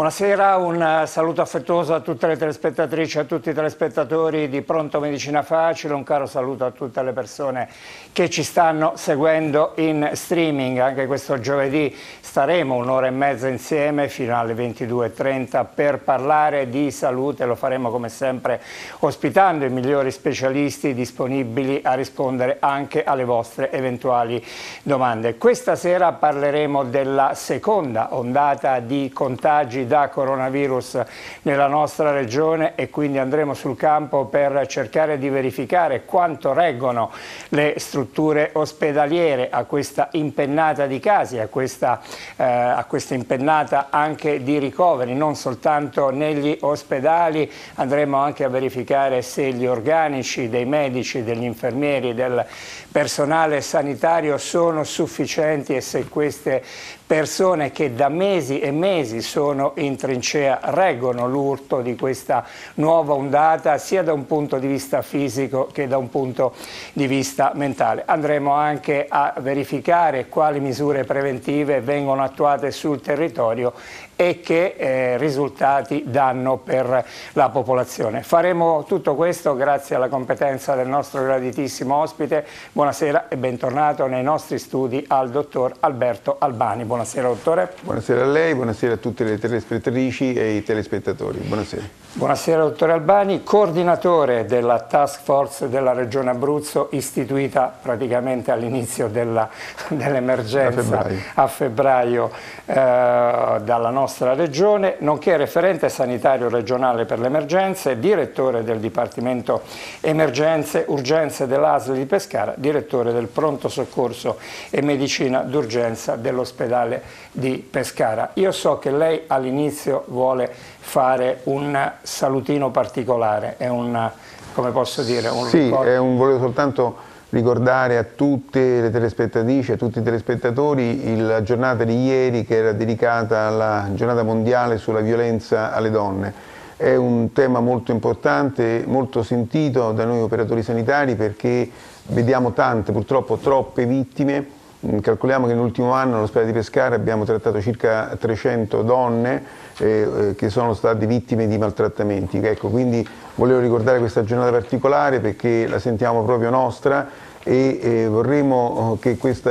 Buonasera, un saluto affettuoso a tutte le telespettatrici e a tutti i telespettatori di Pronto Medicina Facile, un caro saluto a tutte le persone che ci stanno seguendo in streaming. Anche questo giovedì staremo un'ora e mezza insieme fino alle 22:30 per parlare di salute. Lo faremo come sempre ospitando i migliori specialisti disponibili a rispondere anche alle vostre eventuali domande. Questa sera parleremo della seconda ondata di contagi da coronavirus nella nostra regione e quindi andremo sul campo per cercare di verificare quanto reggono le strutture ospedaliere a questa impennata di casi, a questa impennata anche di ricoveri, non soltanto negli ospedali. Andremo anche a verificare se gli organici dei medici, degli infermieri, del personale sanitario sono sufficienti e se queste persone che da mesi e mesi sono in trincea reggono l'urto di questa nuova ondata sia da un punto di vista fisico che da un punto di vista mentale. Andremo anche a verificare quali misure preventive vengono attuate sul territorio e che risultati danno per la popolazione. Faremo tutto questo grazie alla competenza del nostro graditissimo ospite. Buonasera e bentornato nei nostri studi al dottor Alberto Albani. Buonasera dottore. Buonasera a lei, buonasera a tutte le telespettatrici e i telespettatori. Buonasera. Buonasera dottore Albani, coordinatore della task force della Regione Abruzzo istituita praticamente all'inizio dell'emergenza a febbraio dalla nostra regione, nonché referente sanitario regionale per le emergenze, direttore del Dipartimento Emergenze Urgenze dell'ASL di Pescara, direttore del Pronto Soccorso e Medicina d'Urgenza dell'ospedale di Pescara. Io so che lei all'inizio vuole fare un salutino particolare, è come posso dire, un ricordo. Volevo soltanto ricordare a tutte le telespettatrici, a tutti i telespettatori la giornata di ieri che era dedicata alla giornata mondiale sulla violenza alle donne. È un tema molto importante, molto sentito da noi operatori sanitari perché vediamo tante, purtroppo troppe vittime. Calcoliamo che nell'ultimo anno all'ospedale di Pescara abbiamo trattato circa 300 donne che sono state vittime di maltrattamenti. Ecco, quindi volevo ricordare questa giornata particolare perché la sentiamo proprio nostra e vorremmo che questi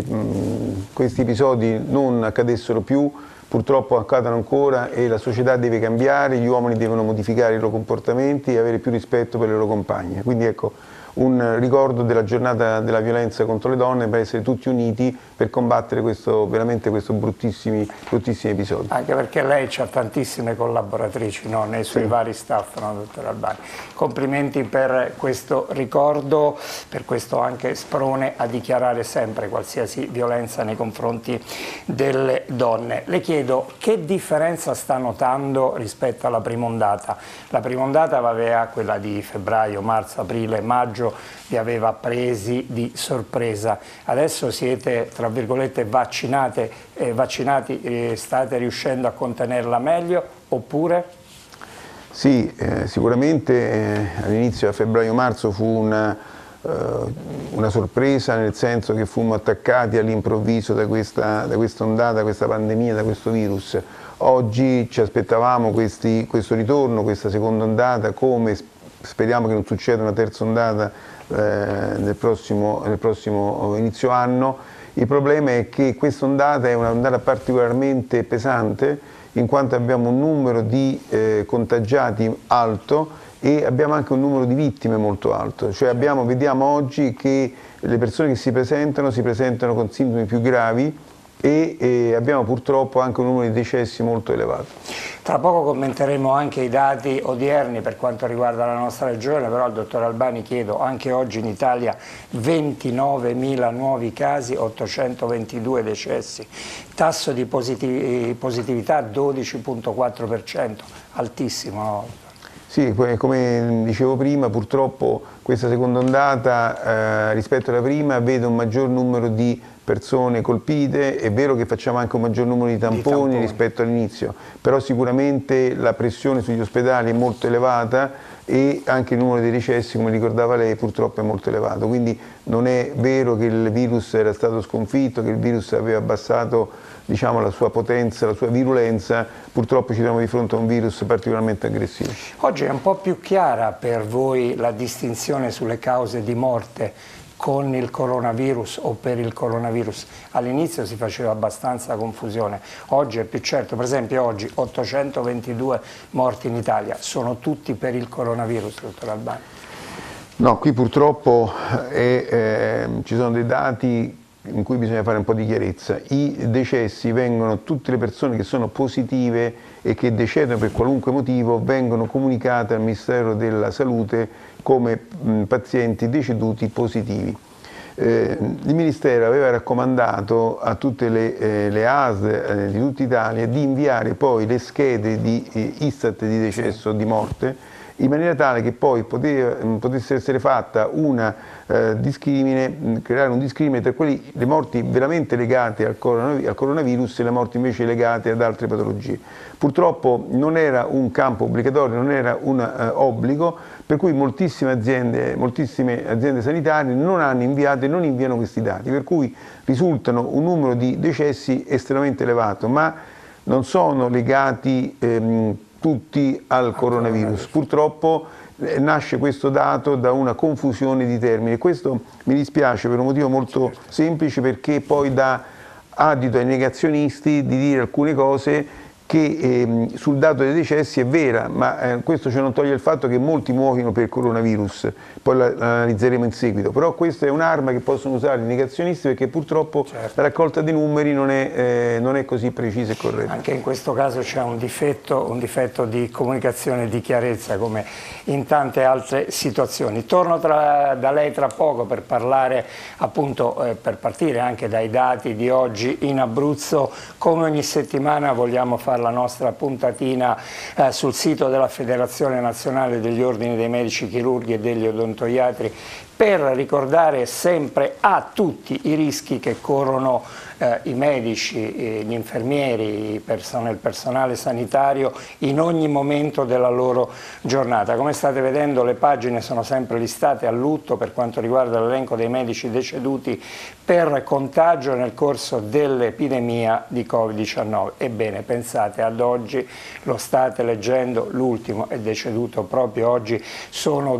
episodi non accadessero più. Purtroppo accadono ancora e la società deve cambiare, gli uomini devono modificare i loro comportamenti e avere più rispetto per le loro compagne. Quindi ecco, un ricordo della giornata della violenza contro le donne per essere tutti uniti per combattere veramente questi bruttissimi episodi. Anche perché lei ha tantissime collaboratrici, no? Nei suoi vari staff, no, dottor Albani. Complimenti per questo ricordo, per questo anche sprone a dichiarare sempre qualsiasi violenza nei confronti delle donne. Le chiedo che differenza sta notando rispetto alla prima ondata. La prima ondata aveva quella di febbraio, marzo, aprile, maggio, vi aveva presi di sorpresa. Adesso siete, tra virgolette, vaccinati, state riuscendo a contenerla meglio oppure? Sì, sicuramente all'inizio a febbraio-marzo fu una sorpresa, nel senso che fummo attaccati all'improvviso da questa ondata, questa pandemia, da questo virus. Oggi ci aspettavamo questo ritorno, questa seconda ondata, come speriamo che non succeda una terza ondata nel prossimo inizio anno. Il problema è che questa ondata è un'ondata particolarmente pesante in quanto abbiamo un numero di contagiati alto e abbiamo anche un numero di vittime molto alto. Cioè vediamo oggi che le persone che si presentano con sintomi più gravi e abbiamo purtroppo anche un numero di decessi molto elevato. Tra poco commenteremo anche i dati odierni per quanto riguarda la nostra regione, però al dottor Albani chiedo, anche oggi in Italia 29.000 nuovi casi, 822 decessi, tasso di positività 12,4%, altissimo, no? Sì, come dicevo prima, purtroppo questa seconda ondata rispetto alla prima vede un maggior numero di persone colpite. È vero che facciamo anche un maggior numero di tamponi rispetto all'inizio, però sicuramente la pressione sugli ospedali è molto elevata e anche il numero dei decessi, come ricordava lei, purtroppo è molto elevato. Quindi non è vero che il virus era stato sconfitto, che il virus aveva abbassato, diciamo, la sua potenza, la sua virulenza. Purtroppo ci troviamo di fronte a un virus particolarmente aggressivo. Oggi è un po' più chiara per voi la distinzione sulle cause di morte con il coronavirus o per il coronavirus? All'inizio si faceva abbastanza confusione, oggi è più certo. Per esempio oggi 822 morti in Italia, sono tutti per il coronavirus, dottor Albani? No, qui purtroppo ci sono dei dati in cui bisogna fare un po' di chiarezza. I decessi vengono, tutte le persone che sono positive e che decedono per qualunque motivo vengono comunicate al Ministero della Salute come pazienti deceduti positivi. Il Ministero aveva raccomandato a tutte le ASL di tutta Italia di inviare poi le schede di Istat di decesso, di morte, in maniera tale che poi potesse essere fatta una discrimine, creare un discrimine tra le morti veramente legate al coronavirus e le morti invece legate ad altre patologie. Purtroppo non era un campo obbligatorio, non era un obbligo, per cui moltissime aziende sanitarie non hanno inviato e non inviano questi dati, per cui risultano un numero di decessi estremamente elevato, ma non sono legati tutti al coronavirus. Purtroppo nasce questo dato da una confusione di termini. Questo mi dispiace per un motivo molto semplice, perché poi dà adito ai negazionisti di dire alcune cose che sul dato dei decessi è vera, ma questo non toglie il fatto che molti muoiono per il coronavirus, poi l'analizzeremo in seguito, però questa è un'arma che possono usare i negazionisti, perché purtroppo la raccolta dei numeri non è così precisa e corretta. Anche in questo caso c'è un difetto di comunicazione e di chiarezza, come in tante altre situazioni. Torno da lei tra poco per parlare, appunto, per partire anche dai dati di oggi in Abruzzo. Come ogni settimana vogliamo fare la nostra puntatina sul sito della Federazione Nazionale degli Ordini dei Medici Chirurghi e degli Odontoiatri, per ricordare sempre a tutti i rischi che corrono i medici, gli infermieri, il personale sanitario in ogni momento della loro giornata. Come state vedendo, le pagine sono sempre listate a lutto per quanto riguarda l'elenco dei medici deceduti per contagio nel corso dell'epidemia di Covid-19. Ebbene, pensate, ad oggi, lo state leggendo, l'ultimo è deceduto proprio oggi, sono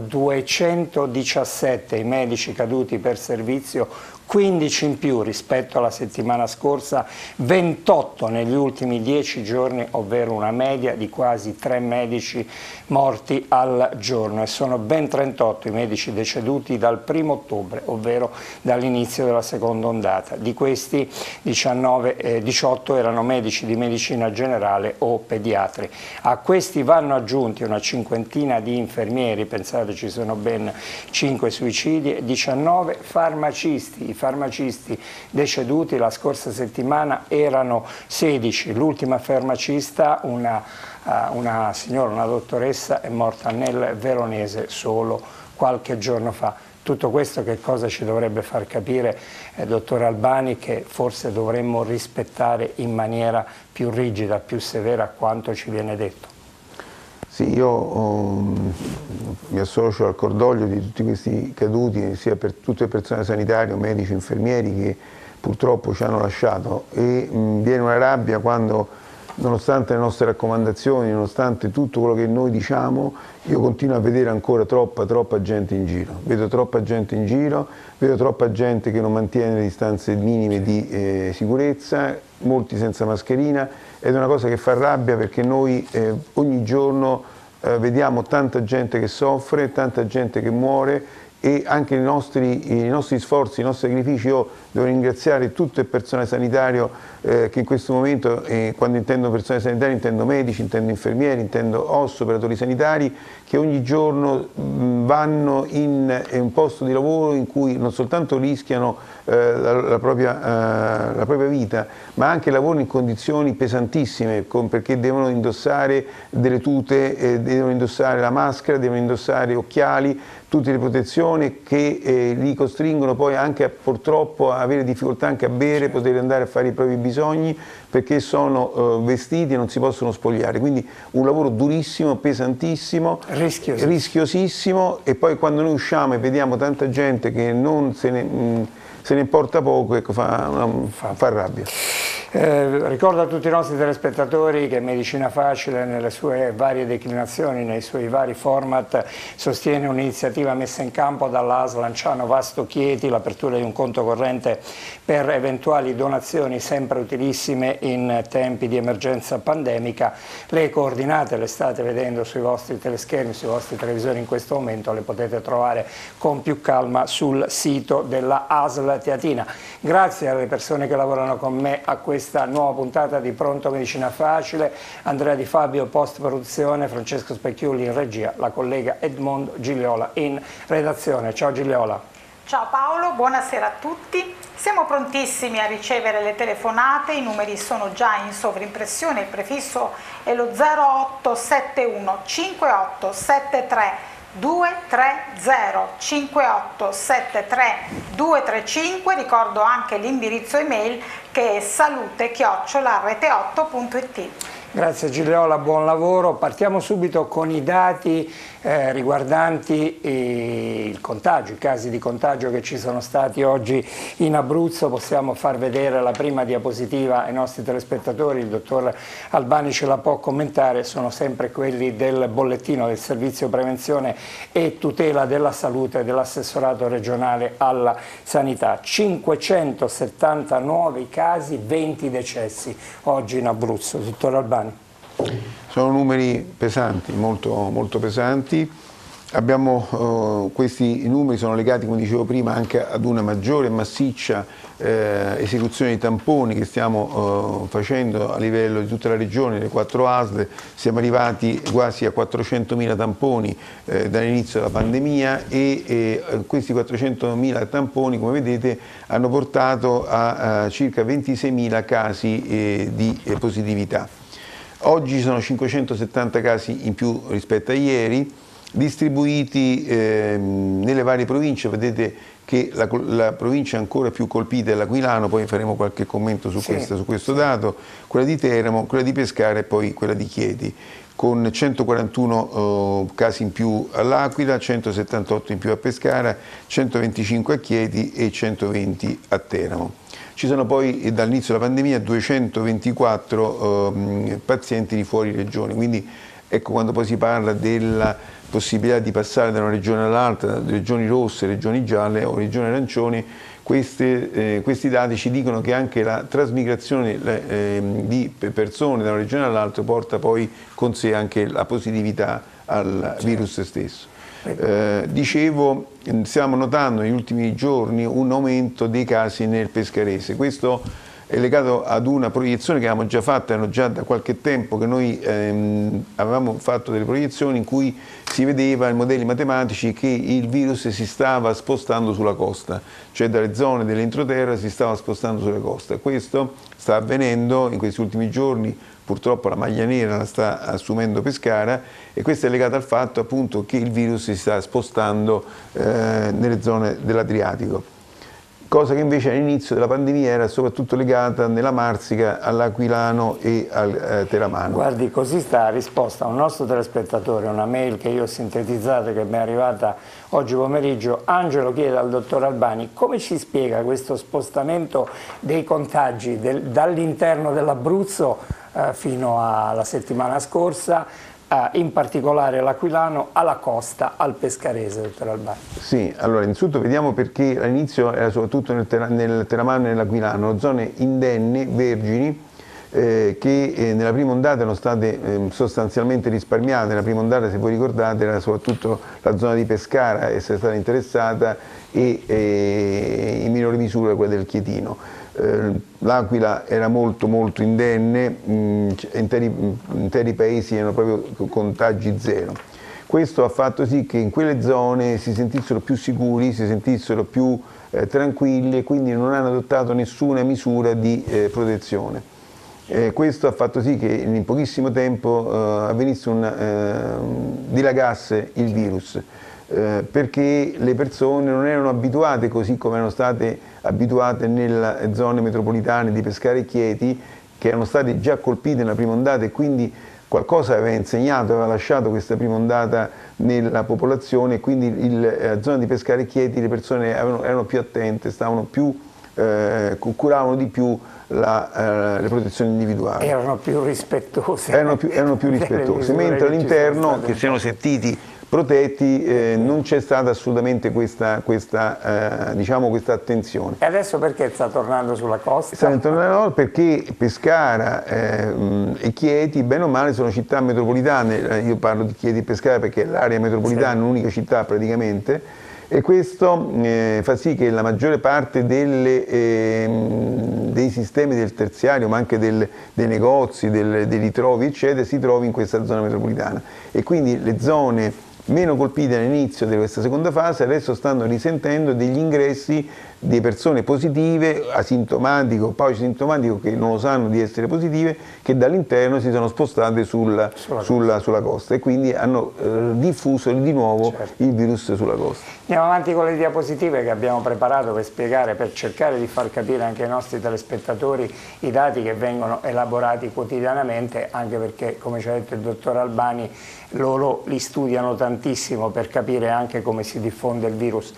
217 i medici caduti per servizio, 15 in più rispetto alla settimana scorsa, 28 negli ultimi 10 giorni, ovvero una media di quasi 3 medici morti al giorno, e sono ben 38 i medici deceduti dal 1° ottobre, ovvero dall'inizio della seconda ondata. Di questi 18 erano medici di medicina generale o pediatri. A questi vanno aggiunti una cinquantina di infermieri, pensate, ci sono ben 5 suicidi, e 19 farmacisti. I farmacisti deceduti la scorsa settimana erano 16, l'ultima farmacista, una signora, una dottoressa, è morta nel Veronese solo qualche giorno fa. Tutto questo che cosa ci dovrebbe far capire, dottor Albani, che forse dovremmo rispettare in maniera più rigida, più severa quanto ci viene detto? Sì, io mi associo al cordoglio di tutti questi caduti, sia per tutto il personale sanitario, medici, infermieri, che purtroppo ci hanno lasciato, e viene una rabbia quando, nonostante le nostre raccomandazioni, nonostante tutto quello che noi diciamo, io continuo a vedere ancora troppa gente in giro. Vedo troppa gente in giro, vedo troppa gente che non mantiene le distanze minime di sicurezza, molti senza mascherina, ed è una cosa che fa rabbia, perché noi ogni giorno vediamo tanta gente che soffre, tanta gente che muore, e anche i nostri sforzi, i nostri sacrifici. Io devo ringraziare tutto il personale sanitario che in questo momento, quando intendo personale sanitario intendo medici, intendo infermieri, intendo operatori sanitari, che ogni giorno vanno in un posto di lavoro in cui non soltanto rischiano la propria vita, ma anche lavorano in condizioni pesantissime, perché devono indossare delle tute, devono indossare la maschera, devono indossare occhiali, tutte le protezioni, situazione che li costringono poi anche purtroppo a avere difficoltà anche a bere, poter andare a fare i propri bisogni perché sono vestiti e non si possono spogliare, quindi un lavoro durissimo, pesantissimo, rischiosissimo, e poi quando noi usciamo e vediamo tanta gente che non se ne importa poco, ecco, fa rabbia. Ricordo a tutti i nostri telespettatori che Medicina Facile nelle sue varie declinazioni, nei suoi vari format, sostiene un'iniziativa messa in campo dalla ASL Lanciano Vasto Chieti, l'apertura di un conto corrente per eventuali donazioni sempre utilissime in tempi di emergenza pandemica. Le coordinate le state vedendo sui vostri teleschermi, sui vostri televisori in questo momento, le potete trovare con più calma sul sito della ASL Teatina. Grazie alle persone che lavorano con me a questa nuova puntata di Pronto Medicina Facile: Andrea Di Fabio post produzione, Francesco Specchiuli in regia, la collega Edmondo Gigliola in redazione. Ciao Gigliola. Ciao Paolo, buonasera a tutti. Siamo prontissimi a ricevere le telefonate, i numeri sono già in sovrimpressione, il prefisso è lo 0871 5873 230 5873 235, ricordo anche l'indirizzo email che è salute@rete8.it. Grazie Gigliola, buon lavoro. Partiamo subito con i dati riguardanti il contagio, i casi di contagio che ci sono stati oggi in Abruzzo. Possiamo far vedere la prima diapositiva ai nostri telespettatori, il dottor Albani ce la può commentare, sono sempre quelli del bollettino del Servizio Prevenzione e Tutela della Salute dell'assessorato regionale alla sanità. 570 nuovi casi, 20 decessi oggi in Abruzzo. Dottor Albani. Sono numeri pesanti, molto pesanti. Questi numeri sono legati, come dicevo prima, anche ad una maggiore e massiccia esecuzione di tamponi che stiamo facendo a livello di tutta la regione, le 4 ASL. Siamo arrivati quasi a 400.000 tamponi dall'inizio della pandemia e questi 400.000 tamponi, come vedete, hanno portato a circa 26.000 casi di positività. Oggi ci sono 570 casi in più rispetto a ieri, distribuiti nelle varie province. Vedete che la provincia ancora più colpita è l'Aquilano, poi faremo qualche commento su questo dato, quella di Teramo, quella di Pescara e poi quella di Chieti, con 141 casi in più all'Aquila, 178 in più a Pescara, 125 a Chieti e 120 a Teramo. Ci sono poi dall'inizio della pandemia 224 pazienti di fuori regione, quindi ecco, quando poi si parla della possibilità di passare da una regione all'altra, da regioni rosse, regioni gialle o regioni arancioni, questi dati ci dicono che anche la trasmigrazione di persone da una regione all'altra porta poi con sé anche la positività al virus stesso. Dicevo, stiamo notando negli ultimi giorni un aumento dei casi nel pescarese. Questo è legato ad una proiezione che avevamo già fatto, erano già da qualche tempo che noi avevamo fatto delle proiezioni in cui si vedeva in modelli matematici che il virus si stava spostando sulla costa, cioè dalle zone dell'entroterra si stava spostando sulla costa. Questo sta avvenendo in questi ultimi giorni. Purtroppo la maglia nera la sta assumendo Pescara e questo è legato al fatto appunto che il virus si sta spostando nelle zone dell'Adriatico, cosa che invece all'inizio della pandemia era soprattutto legata nella Marsica, all'Aquilano e al Teramano. Guardi, così sta risposta a un nostro telespettatore, una mail che io ho sintetizzato che mi è arrivata oggi pomeriggio. Angelo chiede al dottor Albani come ci spiega questo spostamento dei contagi dall'interno dell'Abruzzo fino alla settimana scorsa, in particolare l'Aquilano, alla costa, al pescarese, dottor Albani. Sì, allora innanzitutto vediamo perché all'inizio era soprattutto nel Teramano e nell'Aquilano, zone indenni, vergini, che nella prima ondata erano state sostanzialmente risparmiate. Nella prima ondata, se voi ricordate, era soprattutto la zona di Pescara a essere stata interessata e in minore misura quella del Chietino. L'Aquila era molto indenne, interi paesi erano proprio contagi zero. Questo ha fatto sì che in quelle zone si sentissero più sicuri, si sentissero più tranquilli e quindi non hanno adottato nessuna misura di protezione. Questo ha fatto sì che in pochissimo tempo dilagasse il virus. perché le persone non erano abituate, così come erano state abituate nelle zone metropolitane di Pescara e Chieti, che erano state già colpite nella prima ondata, e quindi qualcosa aveva insegnato, aveva lasciato questa prima ondata nella popolazione, e quindi la zona di Pescara e Chieti le persone erano più attente, stavano più, curavano di più le protezioni individuali. Erano più rispettose. Erano più rispettose, mentre all'interno, che si erano sentiti protetti, non c'è stata assolutamente questa attenzione. E adesso perché sta tornando sulla costa? Sta tornando perché Pescara e Chieti, bene o male, sono città metropolitane. Io parlo di Chieti e Pescara perché l'area metropolitana è un'unica città praticamente, e questo fa sì che la maggiore parte dei sistemi del terziario, ma anche dei negozi, dei ritrovi, eccetera, si trovi in questa zona metropolitana, e quindi le zone meno colpite all'inizio di questa seconda fase adesso stanno risentendo degli ingressi di persone positive, asintomatiche o poi asintomatiche, che non lo sanno di essere positive, che dall'interno si sono spostate sulla costa, e quindi hanno diffuso di nuovo il virus sulla costa. Andiamo avanti con le diapositive che abbiamo preparato per spiegare, per cercare di far capire anche ai nostri telespettatori i dati che vengono elaborati quotidianamente, anche perché, come ci ha detto il dottor Albani, loro li studiano tantissimo per capire anche come si diffonde il virus.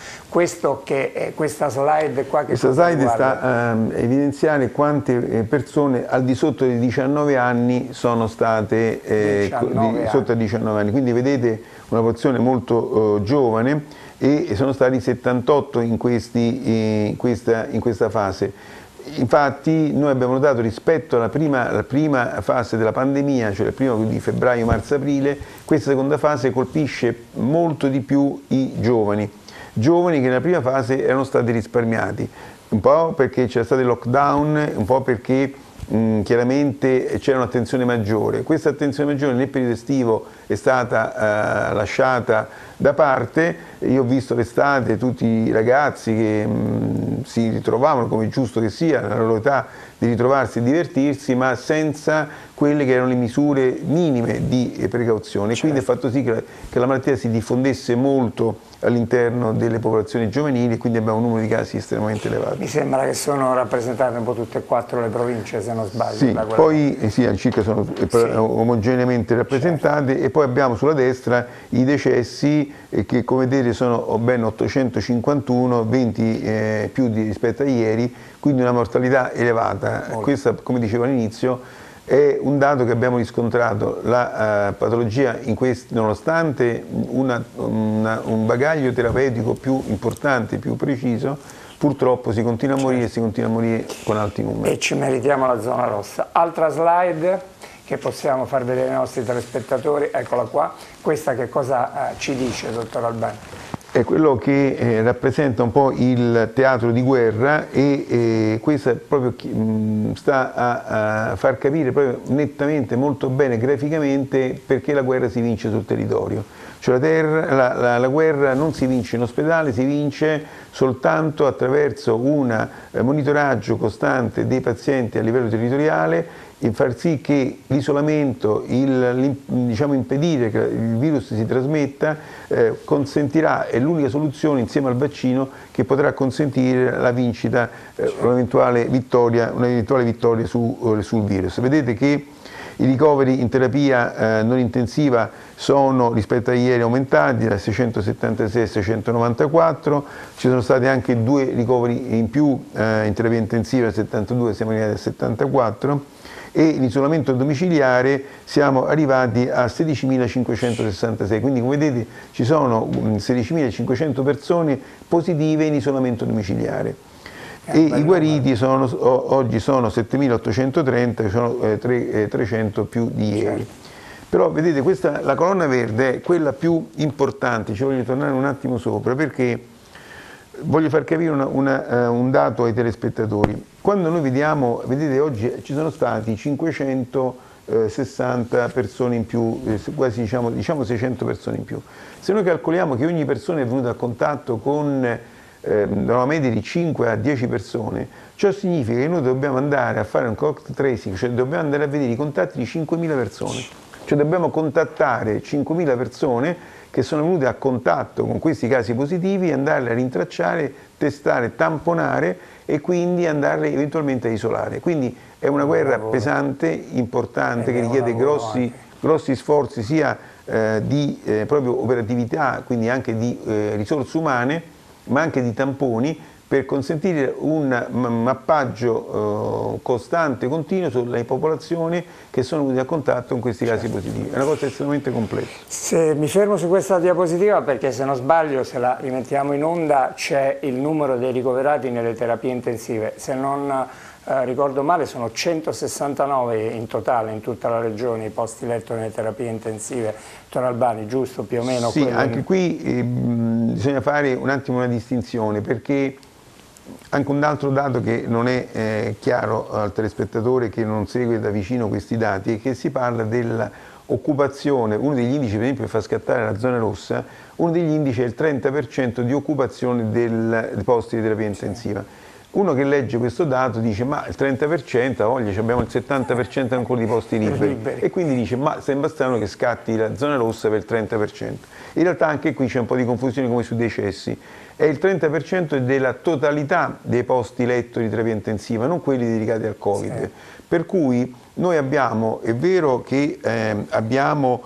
Questa slide qua, questa slide sta a evidenziare quante persone al di sotto dei 19 anni sono state sotto ai 19 anni, quindi vedete una porzione molto giovane, e sono stati 78 in questa fase. Infatti noi abbiamo notato, rispetto alla prima fase della pandemia, cioè il primo di febbraio, marzo, aprile, questa seconda fase colpisce molto di più i giovani che nella prima fase erano stati risparmiati, un po' perché c'era stato il lockdown, un po' perché chiaramente c'era un'attenzione maggiore. Questa attenzione maggiore nel periodo estivo è stata lasciata da parte. Io ho visto l'estate tutti i ragazzi che si ritrovavano, come è giusto che sia, nella loro età, di ritrovarsi e divertirsi, ma senza quelle che erano le misure minime di precauzione. E quindi ha fatto sì che la malattia si diffondesse molto all'interno delle popolazioni giovanili, e quindi abbiamo un numero di casi estremamente elevato. Mi sembra che sono rappresentate un po' tutte e quattro le province, se non sbaglio. Sì, poi circa sono omogeneamente rappresentate, e poi abbiamo sulla destra i decessi, che come vedete sono ben 851, 20 più rispetto a ieri, quindi una mortalità elevata. Questa, come dicevo all'inizio, è un dato che abbiamo riscontrato. La patologia, nonostante un bagaglio terapeutico più importante, più preciso, purtroppo si continua a morire, e si continua a morire con alti numeri. E ci meritiamo la zona rossa. Altra slide che possiamo far vedere ai nostri telespettatori, eccola qua. Questa che cosa ci dice, dottor Albani? È quello che rappresenta un po' il teatro di guerra, e questo proprio sta a far capire proprio nettamente, molto bene, graficamente, perché la guerra si vince sul territorio. Cioè la guerra non si vince in ospedale, si vince soltanto attraverso un monitoraggio costante dei pazienti a livello territoriale, e far sì che l'isolamento, diciamo impedire che il virus si trasmetta, consentirà, è l'unica soluzione insieme al vaccino che potrà consentire la vincita, un'eventuale vittoria sul virus. Vedete che i ricoveri in terapia non intensiva sono rispetto a ieri aumentati da 676 a 694, ci sono stati anche 2 ricoveri in più in terapia intensiva, 72, siamo arrivati a 74, e l'isolamento domiciliare siamo arrivati a 16.566, quindi come vedete ci sono 16.500 persone positive in isolamento domiciliare. E i guariti oggi sono 7.830, sono 300 più di ieri. Però vedete, la colonna verde è quella più importante, ci voglio tornare un attimo sopra, perché voglio far capire un dato ai telespettatori. Quando noi vediamo, vedete, oggi ci sono stati 560 persone in più, quasi diciamo 600 persone in più. Se noi calcoliamo che ogni persona è venuta a contatto con una media di 5 a 10 persone, ciò significa che noi dobbiamo andare a fare un contact tracing, cioè dobbiamo andare a vedere i contatti di 5.000 persone. Cioè dobbiamo contattare 5.000 persone che sono venute a contatto con questi casi positivi, andarle a rintracciare, testare, tamponare e quindi andarle eventualmente a isolare. Quindi è una guerra pesante, importante, che richiede grossi sforzi sia di proprio operatività, quindi anche di risorse umane, ma anche di tamponi, per consentire un mappaggio costante, continuo sulle popolazioni che sono venute a contatto con questi casi positivi. È una cosa estremamente complessa. Mi fermo su questa diapositiva perché, se non sbaglio, se la rimettiamo in onda, c'è il numero dei ricoverati nelle terapie intensive. Se non ricordo male sono 169 in totale in tutta la regione i posti letto nelle terapie intensive. Dottor Albani, giusto più o meno? Sì, anche qui bisogna fare un attimo una distinzione, perché anche un altro dato che non è chiaro al telespettatore che non segue da vicino questi dati è che si parla dell'occupazione. Uno degli indici, per esempio, che fa scattare la zona rossa, uno degli indici è il 30% di occupazione dei posti di terapia intensiva. Uno che legge questo dato dice: ma il 30%, voglia, abbiamo il 70% ancora di posti liberi, e quindi dice: ma sembra strano che scatti la zona rossa per il 30%. In realtà anche qui c'è un po' di confusione come sui decessi. È il 30% della totalità dei posti letto di terapia intensiva, non quelli dedicati al Covid. Sì. Per cui noi abbiamo, è vero che abbiamo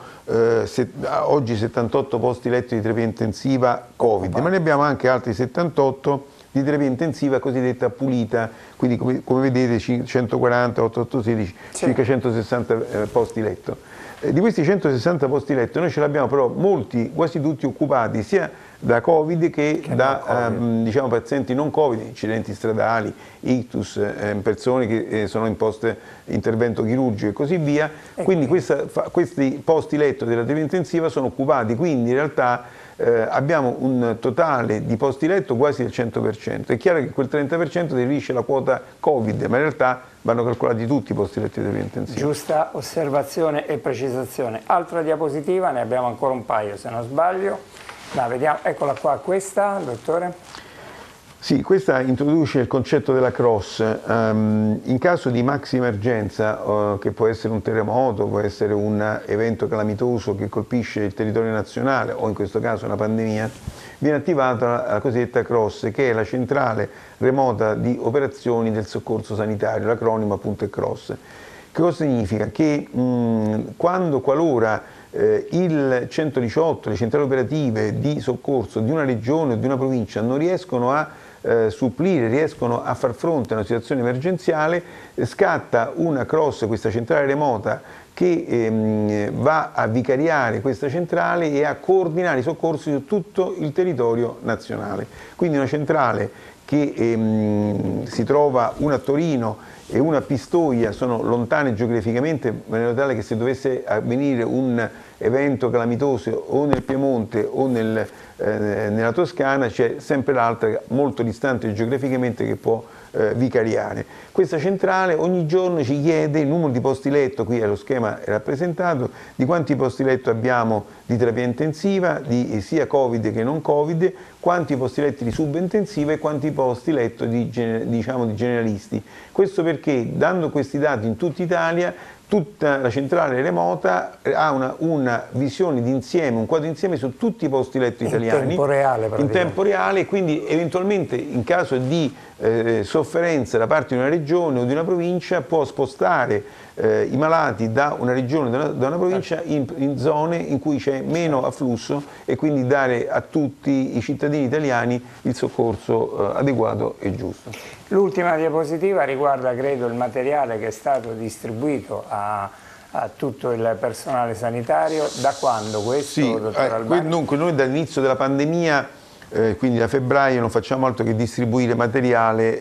oggi 78 posti letto di terapia intensiva Covid, ma ne abbiamo anche altri 78 di terapia intensiva cosiddetta pulita, quindi come vedete 140, 8816, sì, circa 160 posti letto. Di questi 160 posti letto noi ce l'abbiamo però molti, quasi tutti occupati sia da Covid che da diciamo, pazienti non Covid, incidenti stradali, ictus, persone che sono in post intervento chirurgico e così via. Quindi questi posti letto della terapia intensiva sono occupati, quindi in realtà abbiamo un totale di posti letto quasi del 100%. È chiaro che quel 30% derivisce la quota Covid, ma in realtà vanno calcolati tutti i posti letto di terapia intensiva. Giusta osservazione e precisazione. Altra diapositiva, ne abbiamo ancora un paio se non sbaglio. No, vediamo, eccola qua, questa, dottore. Sì, questa introduce il concetto della cross. In caso di maxima emergenza, che può essere un terremoto, può essere un evento calamitoso che colpisce il territorio nazionale, o in questo caso una pandemia, viene attivata la cosiddetta cross, che è la centrale remota di operazioni del soccorso sanitario, l'acronimo appunto è cross. Che cosa significa? Che qualora il 118, le centrali operative di soccorso di una regione o di una provincia non riescono a supplire, riescono a far fronte a una situazione emergenziale, scatta una cross, questa centrale remota, che va a vicariare questa centrale e a coordinare i soccorsi su tutto il territorio nazionale. Quindi una centrale che si trova una a Torino e una a Pistoia, sono lontane geograficamente, in maniera tale che se dovesse avvenire un evento calamitoso o nel Piemonte o nella Toscana c'è sempre l'altra molto distante geograficamente che può vicariare. Questa centrale ogni giorno ci chiede il numero di posti letto, qui lo schema è rappresentato, di quanti posti letto abbiamo di terapia intensiva, sia Covid che non Covid, quanti posti letto di subintensiva e quanti posti letto di generalisti. Questo perché, dando questi dati in tutta Italia, tutta la centrale remota ha una visione d'insieme, un quadro insieme su tutti i posti letto italiani in tempo reale, quindi eventualmente in caso di sofferenza da parte di una regione o di una provincia può spostare i malati da una regione o da una provincia in zone in cui c'è meno afflusso e quindi dare a tutti i cittadini italiani il soccorso adeguato e giusto. L'ultima diapositiva riguarda, credo, il materiale che è stato distribuito a tutto il personale sanitario. Da quando questo, sì, dottor Albani? Dunque, noi dall'inizio della pandemia, quindi da febbraio, non facciamo altro che distribuire materiale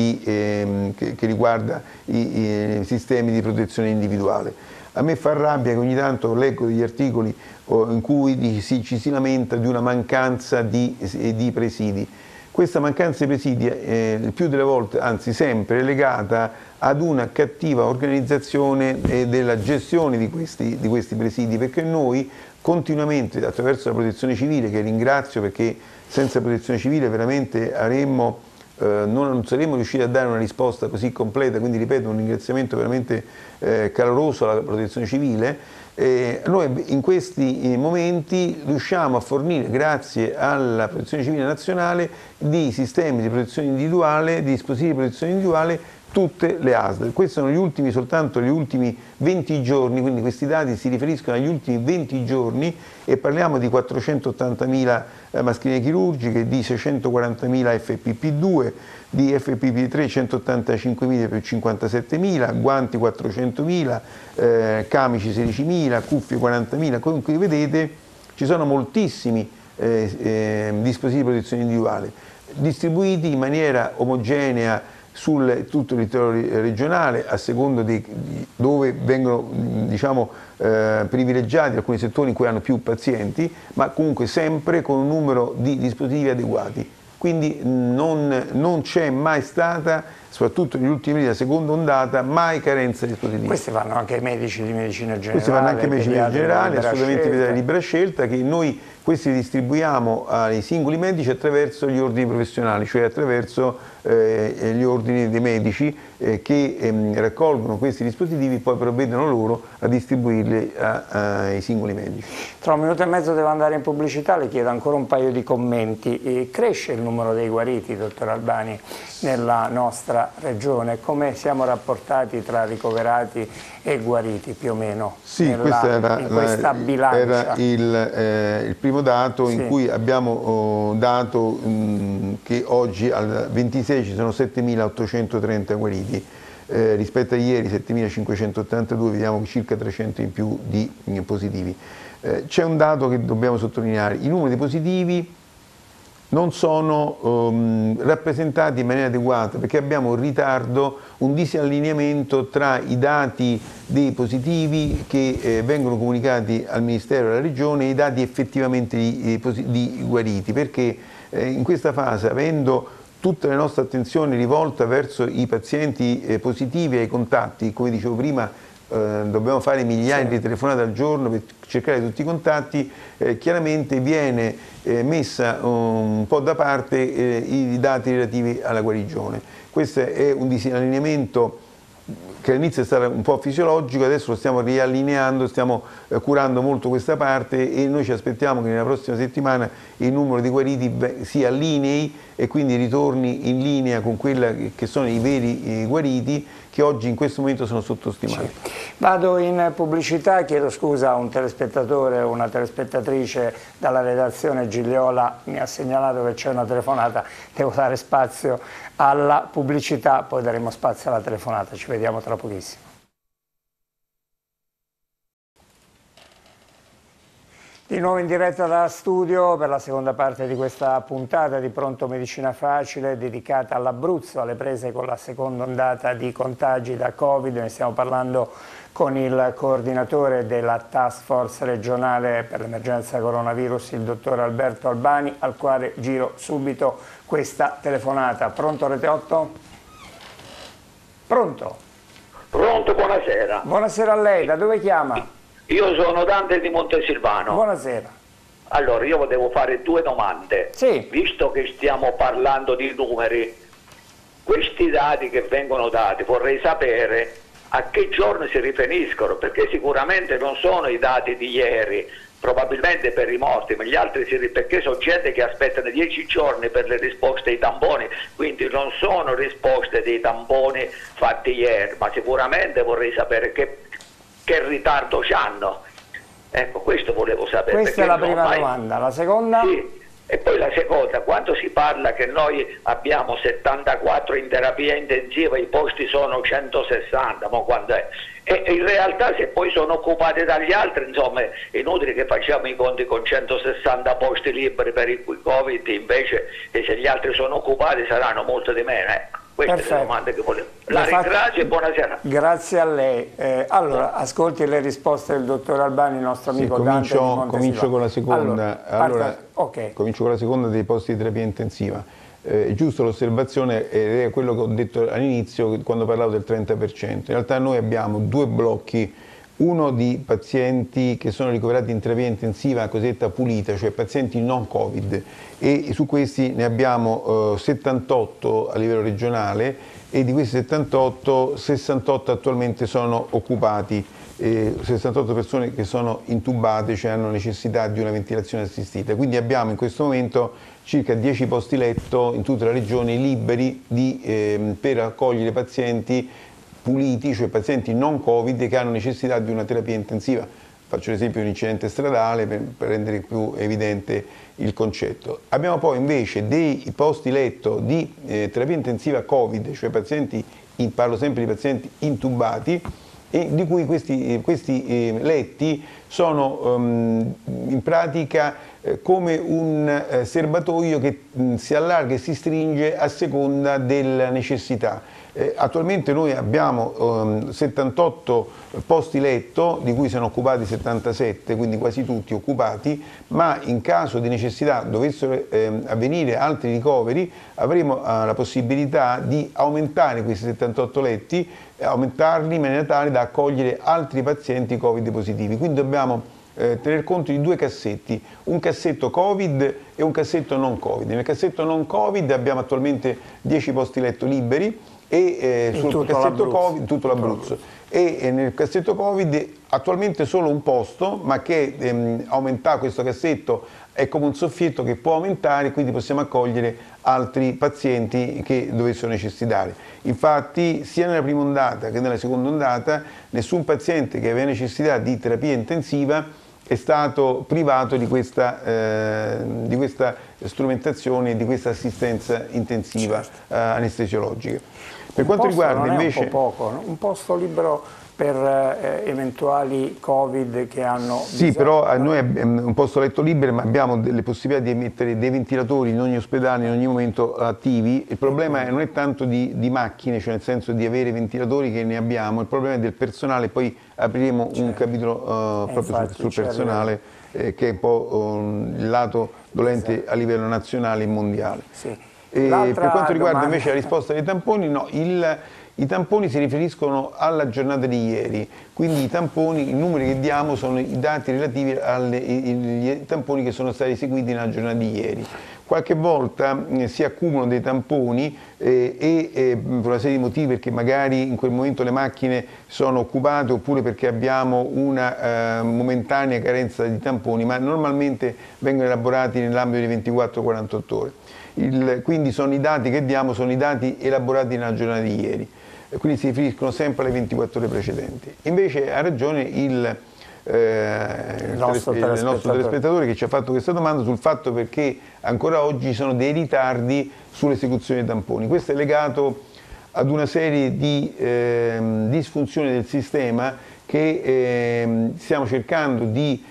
che riguarda i sistemi di protezione individuale. A me fa rabbia che ogni tanto leggo degli articoli in cui ci si lamenta di una mancanza di presidi. Questa mancanza di presidi il più delle volte, anzi sempre, è legata ad una cattiva organizzazione della gestione di questi presidi, perché noi continuamente attraverso la protezione civile, che ringrazio perché senza protezione civile veramente avremmo non saremmo riusciti a dare una risposta così completa, quindi ripeto un ringraziamento veramente caloroso alla Protezione Civile. Noi in questi momenti riusciamo a fornire, grazie alla Protezione Civile Nazionale, di sistemi di protezione individuale, di dispositivi di protezione individuale, tutte le ASL. Questi sono soltanto gli ultimi 20 giorni, quindi questi dati si riferiscono agli ultimi 20 giorni e parliamo di 480.000 mascherine chirurgiche, di 640.000 FPP2, di FPP3 185.000 più 57.000, guanti 400.000, camici 16.000, cuffie 40.000, comunque vedete ci sono moltissimi dispositivi di protezione individuale distribuiti in maniera omogenea su tutto il territorio regionale, a seconda di dove vengono privilegiati alcuni settori in cui hanno più pazienti, ma comunque sempre con un numero di dispositivi adeguati. Quindi non c'è mai stata, soprattutto negli ultimi anni della seconda ondata, mai carenza di dispositivi. Questi vanno anche ai medici di medicina generale. Questi vanno anche ai medici di medicina generale, assolutamente di libera scelta, che noi questi li distribuiamo ai singoli medici attraverso gli ordini professionali, cioè attraverso gli ordini dei medici che raccolgono questi dispositivi e poi provvedono loro a distribuirli ai singoli medici. Tra un minuto e mezzo devo andare in pubblicità, le chiedo ancora un paio di commenti. Cresce il numero dei guariti, dottor Albani, nella nostra regione? Come siamo rapportati tra ricoverati e guariti più o meno? Sì, in questa bilancia? Era il primo dato in cui abbiamo dato che oggi al 26 ci sono 7.830 guariti, rispetto a ieri 7.582, vediamo circa 300 in più di positivi. C'è un dato che dobbiamo sottolineare: i numeri dei positivi non sono rappresentati in maniera adeguata, perché abbiamo un ritardo, un disallineamento tra i dati dei positivi che vengono comunicati al Ministero e alla Regione e i dati effettivamente di guariti, perché in questa fase, avendo tutta la nostra attenzione rivolta verso i pazienti positivi e ai contatti, come dicevo prima, dobbiamo fare migliaia di telefonate al giorno per cercare tutti i contatti, chiaramente viene messa un po' da parte i dati relativi alla guarigione. Questo è un disallineamento che all'inizio è stato un po' fisiologico, adesso lo stiamo riallineando, stiamo curando molto questa parte e noi ci aspettiamo che nella prossima settimana il numero di guariti si allinei e quindi ritorni in linea con quella che sono i veri guariti, che oggi in questo momento sono sottostimati. Sì. Vado in pubblicità, chiedo scusa a un telespettatore o una telespettatrice dalla redazione Gigliola, mi ha segnalato che c'è una telefonata, devo dare spazio alla pubblicità, poi daremo spazio alla telefonata, ci vediamo tra pochissimo. Di nuovo in diretta da studio per la seconda parte di questa puntata di Pronto Medicina Facile dedicata all'Abruzzo, alle prese con la seconda ondata di contagi da Covid. Ne stiamo parlando con il coordinatore della Task Force regionale per l'emergenza coronavirus, il dottor Alberto Albani, al quale giro subito questa telefonata. Pronto Rete 8? Pronto? Pronto, buonasera. Buonasera a lei, da dove chiama? Io sono Dante di Montesilvano. Buonasera. Allora, io volevo fare due domande. Sì. Visto che stiamo parlando di numeri, questi dati che vengono dati, vorrei sapere a che giorno si riferiscono, perché sicuramente non sono i dati di ieri, probabilmente per i morti, ma gli altri perché sono gente che aspettano 10 giorni per le risposte ai tamponi, quindi non sono risposte dei tamponi fatti ieri, ma sicuramente vorrei sapere che ritardo c'hanno. Ecco, questo volevo sapere. Questa è la prima domanda. La seconda? Sì, e poi la seconda, quando si parla che noi abbiamo 74 in terapia intensiva, i posti sono 160, ma quando è? E in realtà se poi sono occupati dagli altri, insomma, è inutile che facciamo i conti con 160 posti liberi per il Covid, invece se gli altri sono occupati saranno molto di meno. Ecco. Queste sono le domande che volevo. La ringrazio e buonasera. Grazie a lei. Allora, ascolti le risposte del dottor Albani, il nostro amico Dante di Montesilvano. Comincio con la seconda. Comincio con la seconda dei posti di terapia intensiva. È giusto l'osservazione, ed è quello che ho detto all'inizio quando parlavo del 30%. In realtà noi abbiamo due blocchi uno di pazienti che sono ricoverati in terapia intensiva cosiddetta pulita, cioè pazienti non Covid, e su questi ne abbiamo 78 a livello regionale, e di questi 78, 68 attualmente sono occupati, 68 persone che sono intubate, cioè hanno necessità di una ventilazione assistita. Quindi abbiamo in questo momento circa 10 posti letto in tutte le regioni liberi per accogliere pazienti puliti, cioè pazienti non Covid che hanno necessità di una terapia intensiva. Faccio l'esempio di un incidente stradale per rendere più evidente il concetto. Abbiamo poi invece dei posti letto di terapia intensiva Covid, cioè pazienti, parlo sempre di pazienti intubati, e di cui questi letti sono in pratica come un serbatoio che si allarga e si stringe a seconda della necessità. Attualmente noi abbiamo 78 posti letto, di cui sono occupati 77, quindi quasi tutti occupati, ma in caso di necessità dovessero avvenire altri ricoveri, avremo la possibilità di aumentare questi 78 letti, aumentarli in maniera tale da accogliere altri pazienti Covid positivi. Quindi dobbiamo tener conto di due cassetti, un cassetto Covid e un cassetto non Covid. Nel cassetto non Covid abbiamo attualmente 10 posti letto liberi, e sul cassetto Covid, tutto l'Abruzzo, e nel cassetto Covid attualmente solo un posto, ma che aumenta questo cassetto, è come un soffietto che può aumentare, quindi possiamo accogliere altri pazienti che dovessero necessitare. Infatti sia nella prima ondata che nella seconda ondata nessun paziente che aveva necessità di terapia intensiva è stato privato di questa strumentazione, di questa assistenza intensiva anestesiologica. Per quanto riguarda invece un po' poco, no? Un posto libero per eventuali Covid che hanno Sì, bisogno. però noi abbiamo un posto letto libero, ma abbiamo delle possibilità di mettere dei ventilatori in ogni ospedale, in ogni momento attivi. Il problema non è tanto di macchine, cioè nel senso di avere ventilatori, che ne abbiamo, il problema è del personale. Poi apriremo un capitolo proprio sul personale, che è un po' il lato dolente a livello nazionale e mondiale. Sì. Per quanto riguarda invece la risposta dei tamponi, no, i tamponi si riferiscono alla giornata di ieri, quindi i tamponi, i numeri che diamo sono i dati relativi ai tamponi che sono stati eseguiti nella giornata di ieri. Qualche volta si accumulano dei tamponi per una serie di motivi, perché magari in quel momento le macchine sono occupate, oppure perché abbiamo una momentanea carenza di tamponi, ma normalmente vengono elaborati nell'ambito di 24-48 ore. Quindi sono i dati che diamo, sono i dati elaborati nella giornata di ieri, quindi si riferiscono sempre alle 24 ore precedenti. Invece ha ragione il nostro telespettatore che ci ha fatto questa domanda sul fatto perché ancora oggi ci sono dei ritardi sull'esecuzione dei tamponi. Questo è legato ad una serie di disfunzioni del sistema che stiamo cercando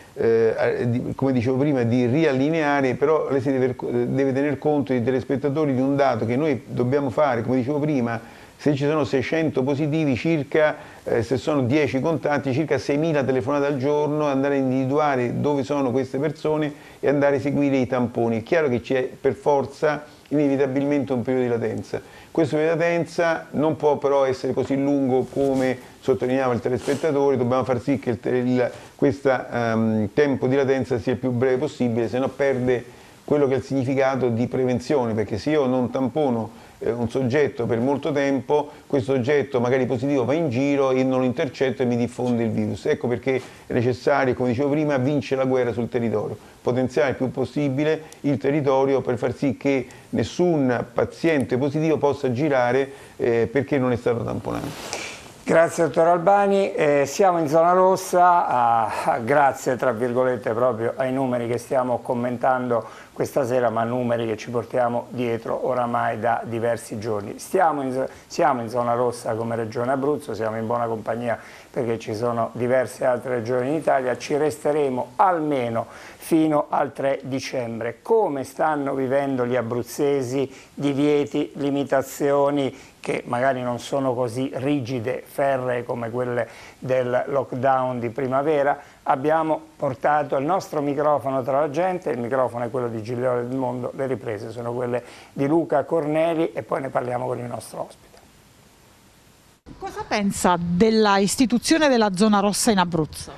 come dicevo prima, di riallineare, però lei deve tener conto, i telespettatori, di un dato che noi dobbiamo fare, come dicevo prima. Se ci sono 600 positivi, circa, se sono 10 contatti, circa 6.000 telefonate al giorno, andare a individuare dove sono queste persone e andare a eseguire i tamponi. È chiaro che c'è per forza, inevitabilmente, un periodo di latenza. Questo periodo di latenza non può però essere così lungo come sottolineava il telespettatore, dobbiamo far sì che questo tempo di latenza sia il più breve possibile, se no perde quello che è il significato di prevenzione, perché se io non tampono un soggetto per molto tempo, questo soggetto magari positivo va in giro e non lo intercetto e mi diffonde il virus. Ecco perché è necessario, come dicevo prima, vincere la guerra sul territorio, potenziare il più possibile il territorio per far sì che nessun paziente positivo possa girare perché non è stato tamponato. Grazie dottor Albani, siamo in zona rossa, grazie tra virgolette proprio ai numeri che stiamo commentando questa sera, ma numeri che ci portiamo dietro oramai da diversi giorni. Siamo in zona rossa come Regione Abruzzo, siamo in buona compagnia perché ci sono diverse altre regioni in Italia, ci resteremo almeno fino al 3 dicembre. Come stanno vivendo gli abruzzesi? Divieti, limitazioni che magari non sono così rigide, ferree come quelle del lockdown di primavera. Abbiamo portato il nostro microfono tra la gente, il microfono è quello di Gigliole del Mondo, le riprese sono quelle di Luca Corneli e poi ne parliamo con il nostro ospite. Cosa pensa della istituzione della zona rossa in Abruzzo?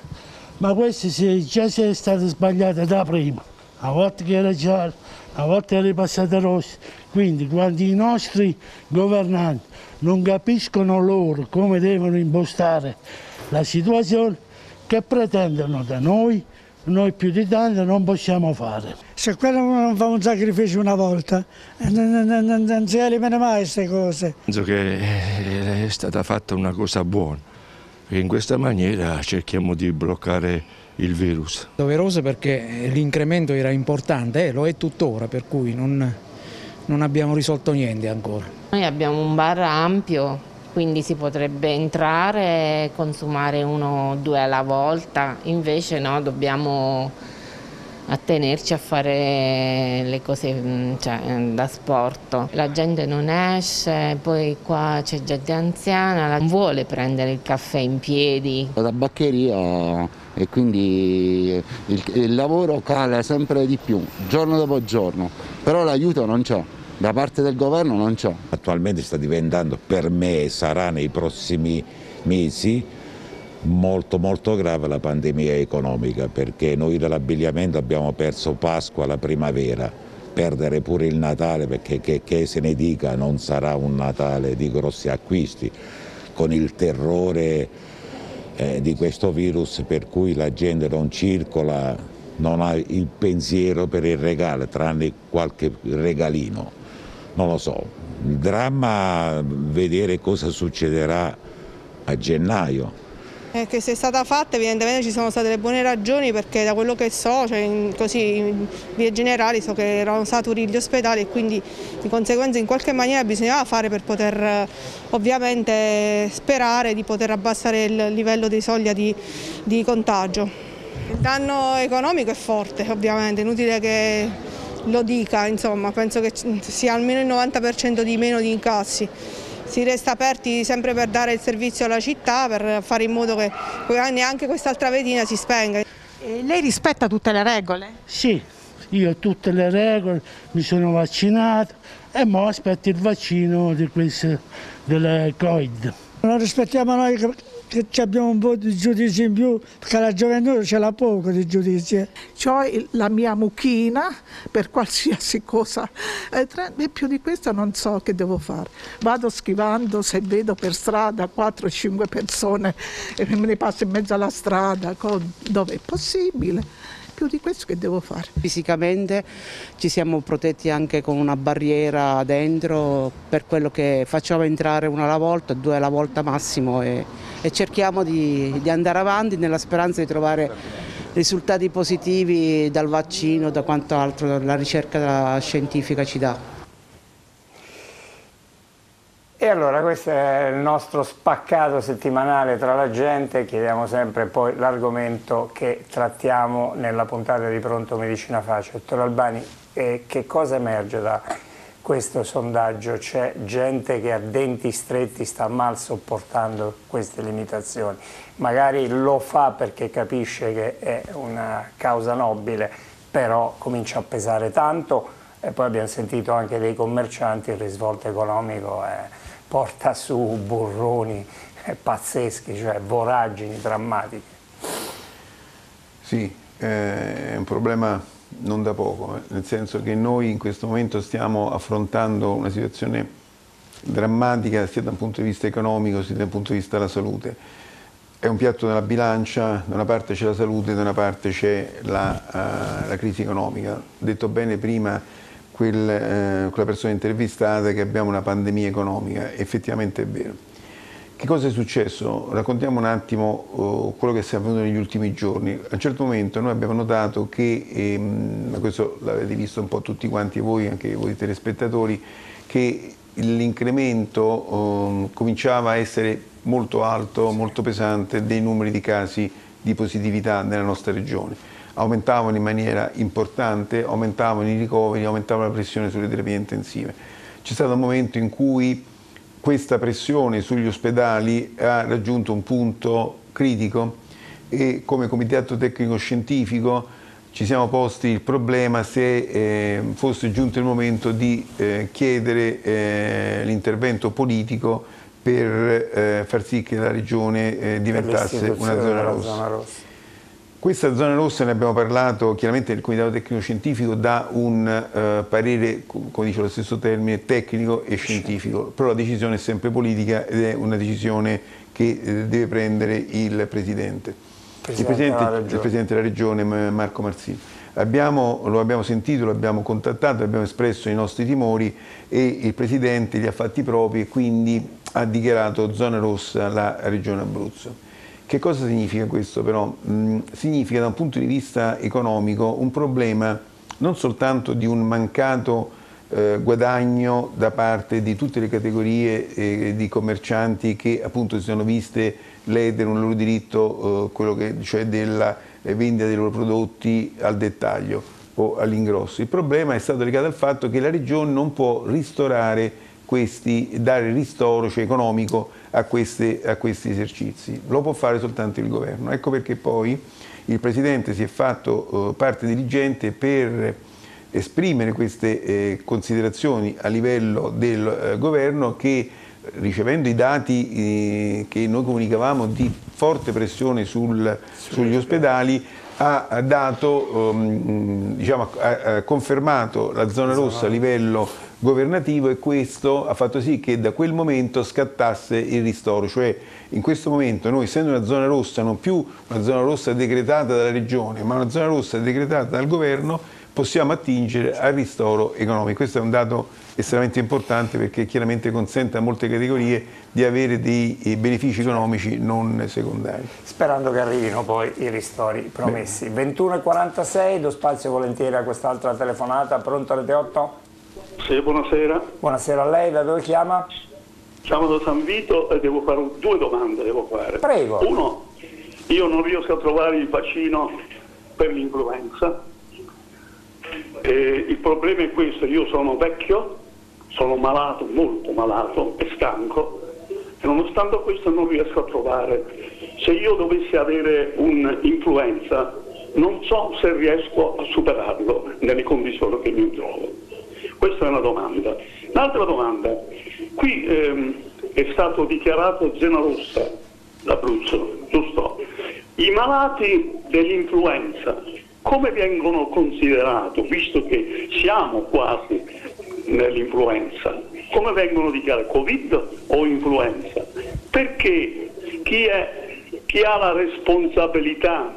Ma questo già si è stato sbagliato da prima, a volte che era giallo, a volte era passato rosso, quindi quando i nostri governanti non capiscono loro come devono impostare la situazione, che pretendono da noi più di tanto non possiamo fare. Se quello non fa un sacrificio una volta, non si elimina mai queste cose. Penso che è stata fatta una cosa buona e in questa maniera cerchiamo di bloccare il virus. Doveroso perché l'incremento era importante, lo è tuttora, per cui non abbiamo risolto niente ancora. Noi abbiamo un bar ampio, quindi si potrebbe entrare e consumare 1 o 2 alla volta, invece no, dobbiamo attenerci a fare le cose da sport. La gente non esce, poi qua c'è gente anziana, non vuole prendere il caffè in piedi. La tabaccheria e quindi il lavoro cala sempre di più, giorno dopo giorno, però l'aiuto non c'è. Da parte del governo non c'è. Attualmente sta diventando, per me sarà nei prossimi mesi, molto grave la pandemia economica, perché noi dell'abbigliamento abbiamo perso Pasqua, la primavera, perdere pure il Natale, perché che se ne dica non sarà un Natale di grossi acquisti, con il terrore di questo virus, per cui la gente non circola, non ha il pensiero per il regalo, tranne qualche regalino. Non lo so, il dramma vedere cosa succederà a gennaio. Che se è stata fatta evidentemente ci sono state le buone ragioni, perché da quello che so, così in vie generali so che erano saturi gli ospedali e quindi di conseguenza in qualche maniera bisognava fare per poter ovviamente sperare di poter abbassare il livello di soglia di contagio. Il danno economico è forte ovviamente, inutile che lo dica, insomma, penso che sia almeno il 90% di meno di incassi. Si resta aperti sempre per dare il servizio alla città, per fare in modo che neanche quest'altra vetrina si spenga. E lei rispetta tutte le regole? Sì, io tutte le regole, mi sono vaccinato e mo aspetto il vaccino della Covid. Non rispettiamo noi che abbiamo un po' di giudizio in più, perché la gioventù ce l'ha poco di giudizio. Ho la mia mucchina per qualsiasi cosa e più di questo non so che devo fare. Vado schivando, se vedo per strada 4-5 persone e me ne passo in mezzo alla strada dove è possibile. Più di questo che devo fare. Fisicamente ci siamo protetti anche con una barriera dentro, per quello che facciamo entrare 1 alla volta, 2 alla volta massimo e cerchiamo di andare avanti nella speranza di trovare risultati positivi dal vaccino, da quanto altro la ricerca scientifica ci dà. E allora questo è il nostro spaccato settimanale tra la gente, chiediamo sempre poi l'argomento che trattiamo nella puntata di Pronto Medicina Facile. Dottor Albani, che cosa emerge da questo sondaggio? C'è gente che a denti stretti sta mal sopportando queste limitazioni, magari lo fa perché capisce che è una causa nobile, però comincia a pesare tanto, e poi abbiamo sentito anche dei commercianti, il risvolto economico porta su burroni pazzeschi, cioè voragini drammatiche. Sì, è un problema non da poco, nel senso che noi in questo momento stiamo affrontando una situazione drammatica sia da un punto di vista economico sia da un punto di vista della salute. È un piatto nella bilancia, da una parte c'è la salute, da una parte c'è la crisi economica. Detto bene prima quella persona intervistata che abbiamo una pandemia economica, effettivamente è vero. Che cosa è successo? Raccontiamo un attimo quello che si è avvenuto negli ultimi giorni. A un certo momento noi abbiamo notato che, ma questo l'avete visto un po' tutti quanti voi, anche voi telespettatori, che l'incremento cominciava a essere molto alto, molto pesante dei numeri di casi di positività nella nostra regione. Aumentavano in maniera importante, aumentavano i ricoveri, aumentava la pressione sulle terapie intensive. C'è stato un momento in cui questa pressione sugli ospedali ha raggiunto un punto critico e come Comitato Tecnico Scientifico ci siamo posti il problema se fosse giunto il momento di chiedere l'intervento politico per far sì che la regione diventasse una zona rossa. Questa zona rossa, ne abbiamo parlato, chiaramente il Comitato Tecnico Scientifico dà un parere, come dice lo stesso termine, tecnico e scientifico, però la decisione è sempre politica ed è una decisione che deve prendere il Presidente. Il Presidente della Regione, Marco Marzino. Lo abbiamo sentito, l'abbiamo contattato, abbiamo espresso i nostri timori e il Presidente li ha fatti propri e quindi ha dichiarato zona rossa la Regione Abruzzo. Che cosa significa questo però? Significa da un punto di vista economico un problema non soltanto di un mancato guadagno da parte di tutte le categorie di commercianti che appunto si sono viste ledere un loro diritto, cioè della vendita dei loro prodotti al dettaglio o all'ingrosso. Il problema è stato legato al fatto che la Regione non può ristorare dare ristoro, cioè economico, a questi esercizi. Lo può fare soltanto il governo. Ecco perché poi il Presidente si è fatto parte diligente per esprimere queste considerazioni a livello del governo che, ricevendo i dati che noi comunicavamo di forte pressione sugli ospedali, ha confermato la zona rossa a livello governativo e questo ha fatto sì che da quel momento scattasse il ristoro, cioè in questo momento noi, essendo una zona rossa, non più una zona rossa decretata dalla Regione, ma una zona rossa decretata dal governo, possiamo attingere al ristoro economico. Questo è un dato estremamente importante perché chiaramente consente a molte categorie di avere dei benefici economici non secondari. Sperando che arrivino poi i ristori promessi. 21:46, do spazio volentieri a quest'altra telefonata. Pronto, Rete 8? Sì, buonasera. Buonasera a lei, da dove chiama? Chiamo da San Vito e devo fare due domande. Prego. Uno, io non riesco a trovare il vaccino per l'influenza. Il problema è questo, io sono vecchio, sono malato, molto malato e stanco e nonostante questo non riesco a trovare. Se io dovessi avere un'influenza non so se riesco a superarlo nelle condizioni che mi trovo. Questa è una domanda. L'altra domanda, qui è stato dichiarato zona rossa l'Abruzzo, giusto? I malati dell'influenza come vengono considerati, visto che siamo quasi nell'influenza? Come vengono dichiarati? Covid o influenza? Perché chi ha la responsabilità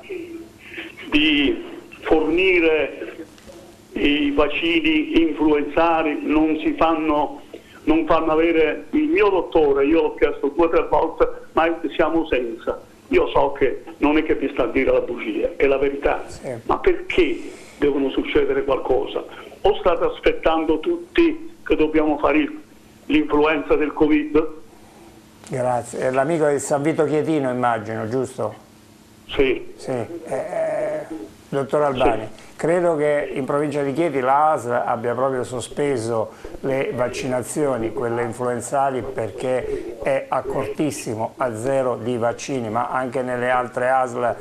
di fornire i vaccini influenzali non fanno avere il mio dottore, io l'ho chiesto 2 o 3 volte, ma siamo senza. Io so che non è che mi sta a dire la bugia, è la verità, sì. Ma perché devono succedere qualcosa? O state aspettando tutti che dobbiamo fare l'influenza del Covid? Grazie, è l'amico di San Vito Chietino immagino, giusto? Sì. Dottor Albani, sì. Credo che in provincia di Chieti la ASL abbia proprio sospeso le vaccinazioni, quelle influenzali, perché è a cortissimo, a zero di vaccini, ma anche nelle altre ASL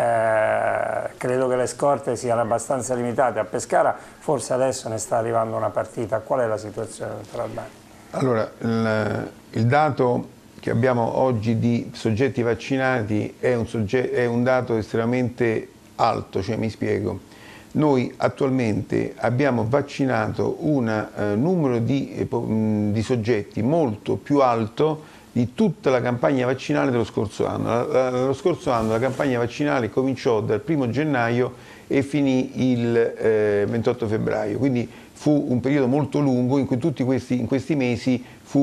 credo che le scorte siano abbastanza limitate. A Pescara forse adesso ne sta arrivando una partita. Qual è la situazione, dottor Albani? Allora, il dato che abbiamo oggi di soggetti vaccinati è un dato estremamente alto, cioè mi spiego. Noi attualmente abbiamo vaccinato un numero di soggetti molto più alto di tutta la campagna vaccinale dello scorso anno. Lo scorso anno la campagna vaccinale cominciò dal 1° gennaio e finì il 28 febbraio, quindi fu un periodo molto lungo in cui in questi mesi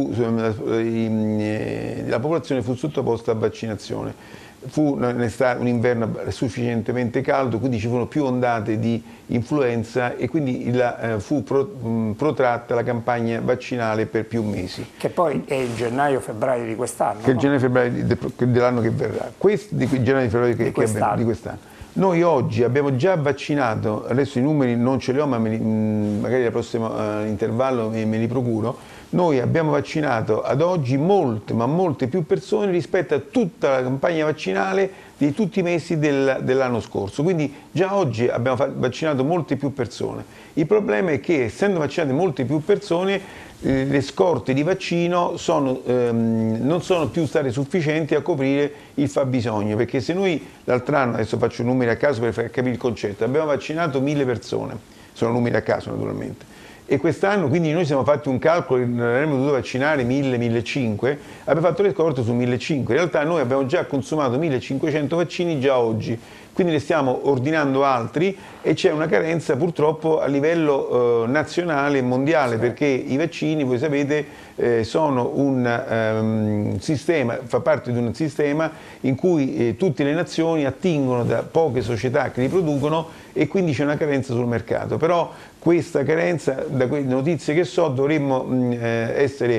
la popolazione fu sottoposta a vaccinazione. Fu un inverno sufficientemente caldo, quindi ci furono più ondate di influenza e quindi fu protratta la campagna vaccinale per più mesi. Che poi è il gennaio-febbraio di quest'anno. Che è il gennaio-febbraio dell'anno che verrà. Di gennaio-febbraio di quest'anno. Noi oggi abbiamo già vaccinato, adesso i numeri non ce li ho, ma magari al prossimo intervallo me li procuro, noi abbiamo vaccinato ad oggi molte, ma molte più persone rispetto a tutta la campagna vaccinale di tutti i mesi dell'anno scorso, quindi già oggi abbiamo vaccinato molte più persone. Il problema è che, essendo vaccinate molte più persone, le scorte di vaccino non sono più state sufficienti a coprire il fabbisogno, perché se noi l'altro anno, adesso faccio numeri a caso per far capire il concetto, abbiamo vaccinato 1000 persone, sono numeri a caso naturalmente, e quest'anno quindi noi siamo fatti un calcolo che avremmo dovuto vaccinare 1000-1500, abbiamo fatto le scorte su 1500, in realtà noi abbiamo già consumato 1500 vaccini già oggi, quindi ne stiamo ordinando altri e c'è una carenza purtroppo a livello nazionale e mondiale, perché i vaccini, voi sapete, sono un sistema, fa parte di un sistema in cui tutte le nazioni attingono da poche società che li producono e quindi c'è una carenza sul mercato. Però questa carenza, da quelle notizie che so, dovremmo essere,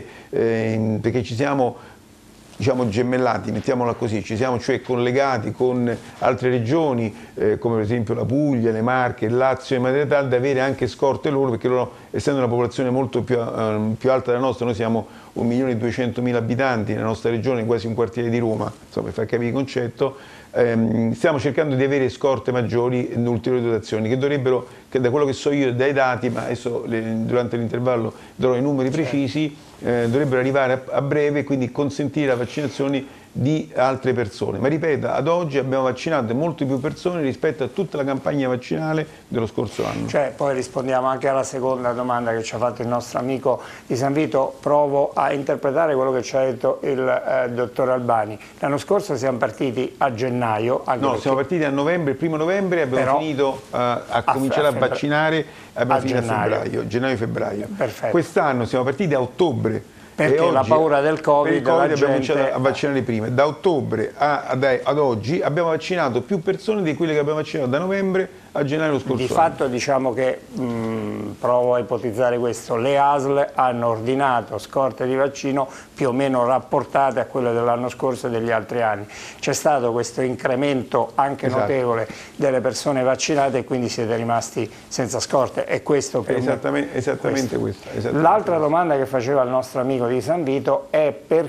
perché ci siamo, diciamo, gemellati, mettiamola così, ci siamo cioè collegati con altre regioni come per esempio la Puglia, le Marche, il Lazio, in maniera tale da avere anche scorte loro, perché loro, essendo una popolazione molto più alta della nostra, noi siamo 1.200.000 abitanti nella nostra regione, quasi un quartiere di Roma, insomma, per far capire il concetto, stiamo cercando di avere scorte maggiori e ulteriori dotazioni che dovrebbero, che da quello che so io dai dati, ma adesso durante l'intervallo darò i numeri precisi, dovrebbero arrivare a breve, quindi consentire la vaccinazione di altre persone. Ma ripeto, ad oggi abbiamo vaccinato molte più persone rispetto a tutta la campagna vaccinale dello scorso anno. Poi rispondiamo anche alla seconda domanda che ci ha fatto il nostro amico di San Vito. Provo a interpretare quello che ci ha detto il dottor Albani. L'anno scorso siamo partiti a gennaio. No, siamo partiti a novembre, il 1° novembre, abbiamo finito a cominciare a vaccinare, abbiamo finito a febbraio, gennaio-febbraio. Quest'anno siamo partiti a ottobre. Perché oggi, la paura del Covid abbiamo cominciato a vaccinare prima. Da ottobre ad oggi abbiamo vaccinato più persone di quelle che abbiamo vaccinato da novembre a gennaio lo scorso anno. Di fatto diciamo che, provo a ipotizzare questo, le ASL hanno ordinato scorte di vaccino più o meno rapportate a quelle dell'anno scorso e degli altri anni. C'è stato questo incremento anche notevole delle persone vaccinate e quindi siete rimasti senza scorte. E questo per esattamente questo. L'altra domanda che faceva il nostro amico di San Vito è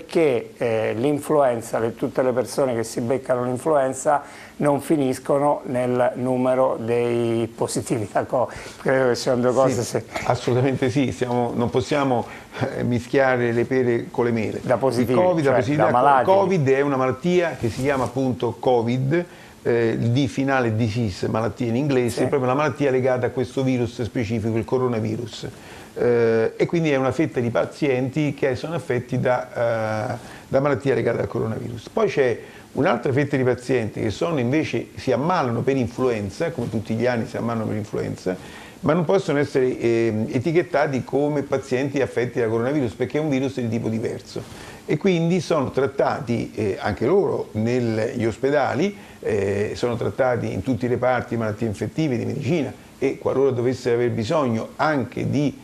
perché l'influenza, tutte le persone che si beccano l'influenza non finiscono nel numero dei positivi da Covid. Credo che siano due cose. Sì, assolutamente sì, non possiamo mischiare le pere con le mele. Da positivi, Covid è una malattia che si chiama appunto Covid, di finale disease, malattia in inglese, è proprio una malattia legata a questo virus specifico, il coronavirus. E quindi è una fetta di pazienti che sono affetti da malattia legata al coronavirus. Poi c'è un'altra fetta di pazienti che invece si ammalano per influenza, come tutti gli anni si ammalano per influenza, ma non possono essere etichettati come pazienti affetti da coronavirus perché è un virus di tipo diverso. E quindi sono trattati anche loro negli ospedali, sono trattati in tutti i reparti di malattie infettive, di medicina, e qualora dovessero aver bisogno anche di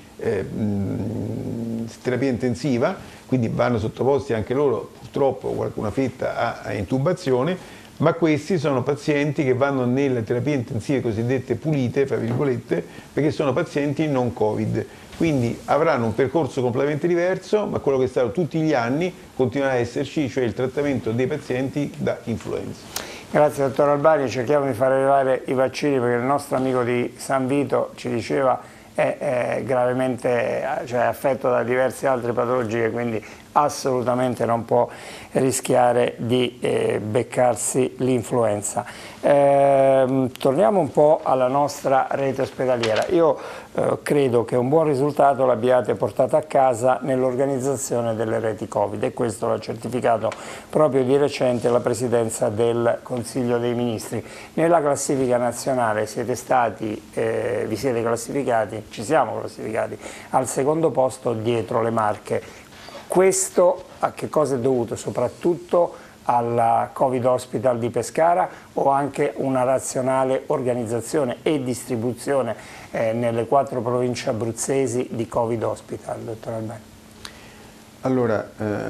terapia intensiva, quindi vanno sottoposti anche loro, purtroppo qualcuna fetta a intubazione, ma questi sono pazienti che vanno nelle terapie intensive cosiddette pulite, fra virgolette, perché sono pazienti non Covid. Quindi avranno un percorso completamente diverso, ma quello che è stato tutti gli anni continuerà a esserci, cioè il trattamento dei pazienti da influenza. Grazie dottor Albani, cerchiamo di far arrivare i vaccini perché il nostro amico di San Vito ci diceva è gravemente affetto da diverse altre patologie, quindi assolutamente non può rischiare di beccarsi l'influenza. Torniamo un po' alla nostra rete ospedaliera. Io credo che un buon risultato l'abbiate portato a casa nell'organizzazione delle reti Covid e questo l'ha certificato proprio di recente la Presidenza del Consiglio dei Ministri. Nella classifica nazionale siete stati, vi siete classificati, ci siamo classificati al secondo posto dietro le Marche. Questo a che cosa è dovuto? Soprattutto alla Covid Hospital di Pescara o anche una razionale organizzazione e distribuzione nelle 4 province abruzzesi di Covid Hospital, dottor Albani? Allora,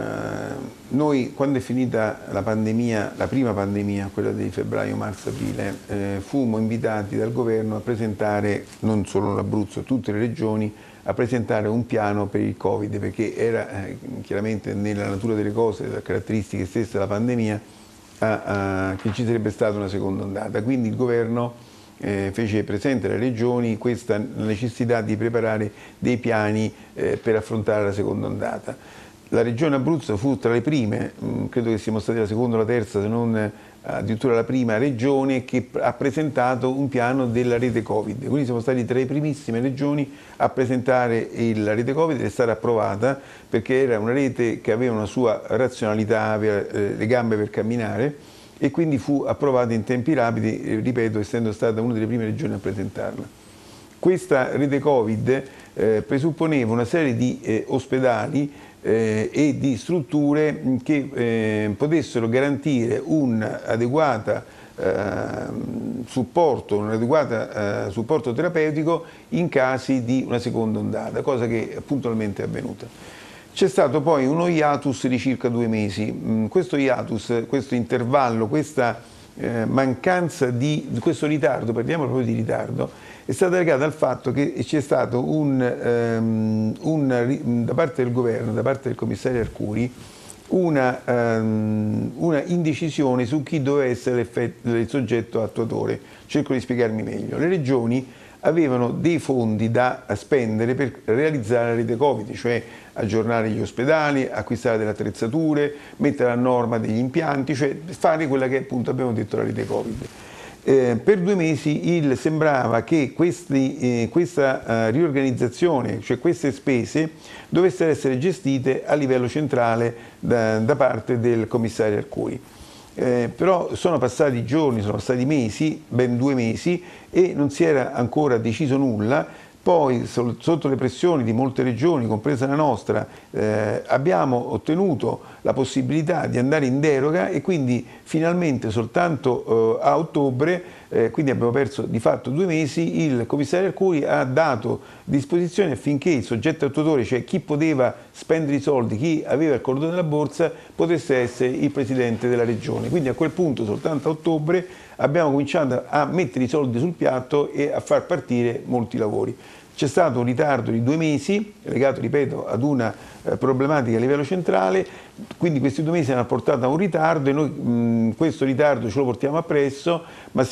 noi quando è finita la pandemia, la prima pandemia, quella di febbraio, marzo, aprile, fummo invitati dal governo a presentare, non solo l'Abruzzo, tutte le regioni, a presentare un piano per il Covid, perché era chiaramente nella natura delle cose, le caratteristiche stesse della pandemia, che ci sarebbe stata una seconda ondata. Quindi il governo fece presente alle regioni questa necessità di preparare dei piani per affrontare la seconda ondata. La regione Abruzzo fu tra le prime, credo che siamo stati la seconda o la terza, se non addirittura la prima regione che ha presentato un piano della rete Covid. Quindi siamo stati tra le primissime regioni a presentare la rete Covid ed è stata approvata perché era una rete che aveva una sua razionalità, aveva le gambe per camminare e quindi fu approvata in tempi rapidi, ripeto, essendo stata una delle prime regioni a presentarla. Questa rete Covid presupponeva una serie di ospedali e di strutture che potessero garantire un adeguato supporto terapeutico in casi di una seconda ondata, cosa che puntualmente è avvenuta. C'è stato poi uno hiatus di circa 2 mesi. Questo hiatus, questo intervallo, questa mancanza di questo ritardo, parliamo proprio di ritardo, è stata legata al fatto che c'è stato da parte del governo, da parte del commissario Arcuri, una indecisione su chi doveva essere il soggetto attuatore. Cerco di spiegarmi meglio. Le regioni avevano dei fondi da spendere per realizzare la rete Covid, cioè aggiornare gli ospedali, acquistare delle attrezzature, mettere a norma degli impianti, cioè fare quella che appunto abbiamo detto la rete Covid. Per 2 mesi sembrava che questa riorganizzazione, cioè queste spese, dovessero essere gestite a livello centrale da parte del commissario Arcuri. Però sono passati giorni, sono passati mesi, ben 2 mesi, e non si era ancora deciso nulla. Poi, sotto le pressioni di molte regioni, compresa la nostra, abbiamo ottenuto la possibilità di andare in deroga e quindi finalmente soltanto a ottobre, quindi abbiamo perso di fatto 2 mesi, il commissario Arcuri ha dato disposizioni affinché il soggetto attuatore, cioè chi poteva spendere i soldi, chi aveva il cordone della borsa, potesse essere il presidente della regione. Quindi a quel punto, soltanto a ottobre, abbiamo cominciato a mettere i soldi sul piatto e a far partire molti lavori. C'è stato un ritardo di 2 mesi, legato, ripeto, ad una problematica a livello centrale, quindi questi 2 mesi hanno portato a un ritardo e noi questo ritardo ce lo portiamo appresso, ma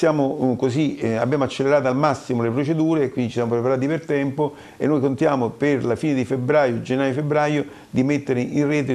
abbiamo accelerato al massimo le procedure e quindi ci siamo preparati per tempo e noi contiamo per la fine di febbraio, gennaio-febbraio, di mettere in rete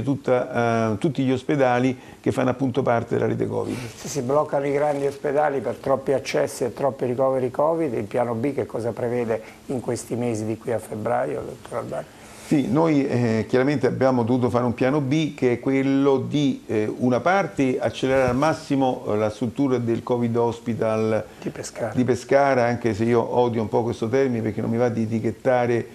tutti gli ospedali che fanno appunto parte della rete Covid. Se si bloccano i grandi ospedali per troppi accessi e troppi ricoveri Covid, il piano B che cosa prevede in questi mesi di qui a febbraio, dottor Albani? Sì, noi chiaramente abbiamo dovuto fare un piano B che è quello di una parte accelerare al massimo la struttura del Covid Hospital di Pescara, anche se io odio un po' questo termine perché non mi va di etichettare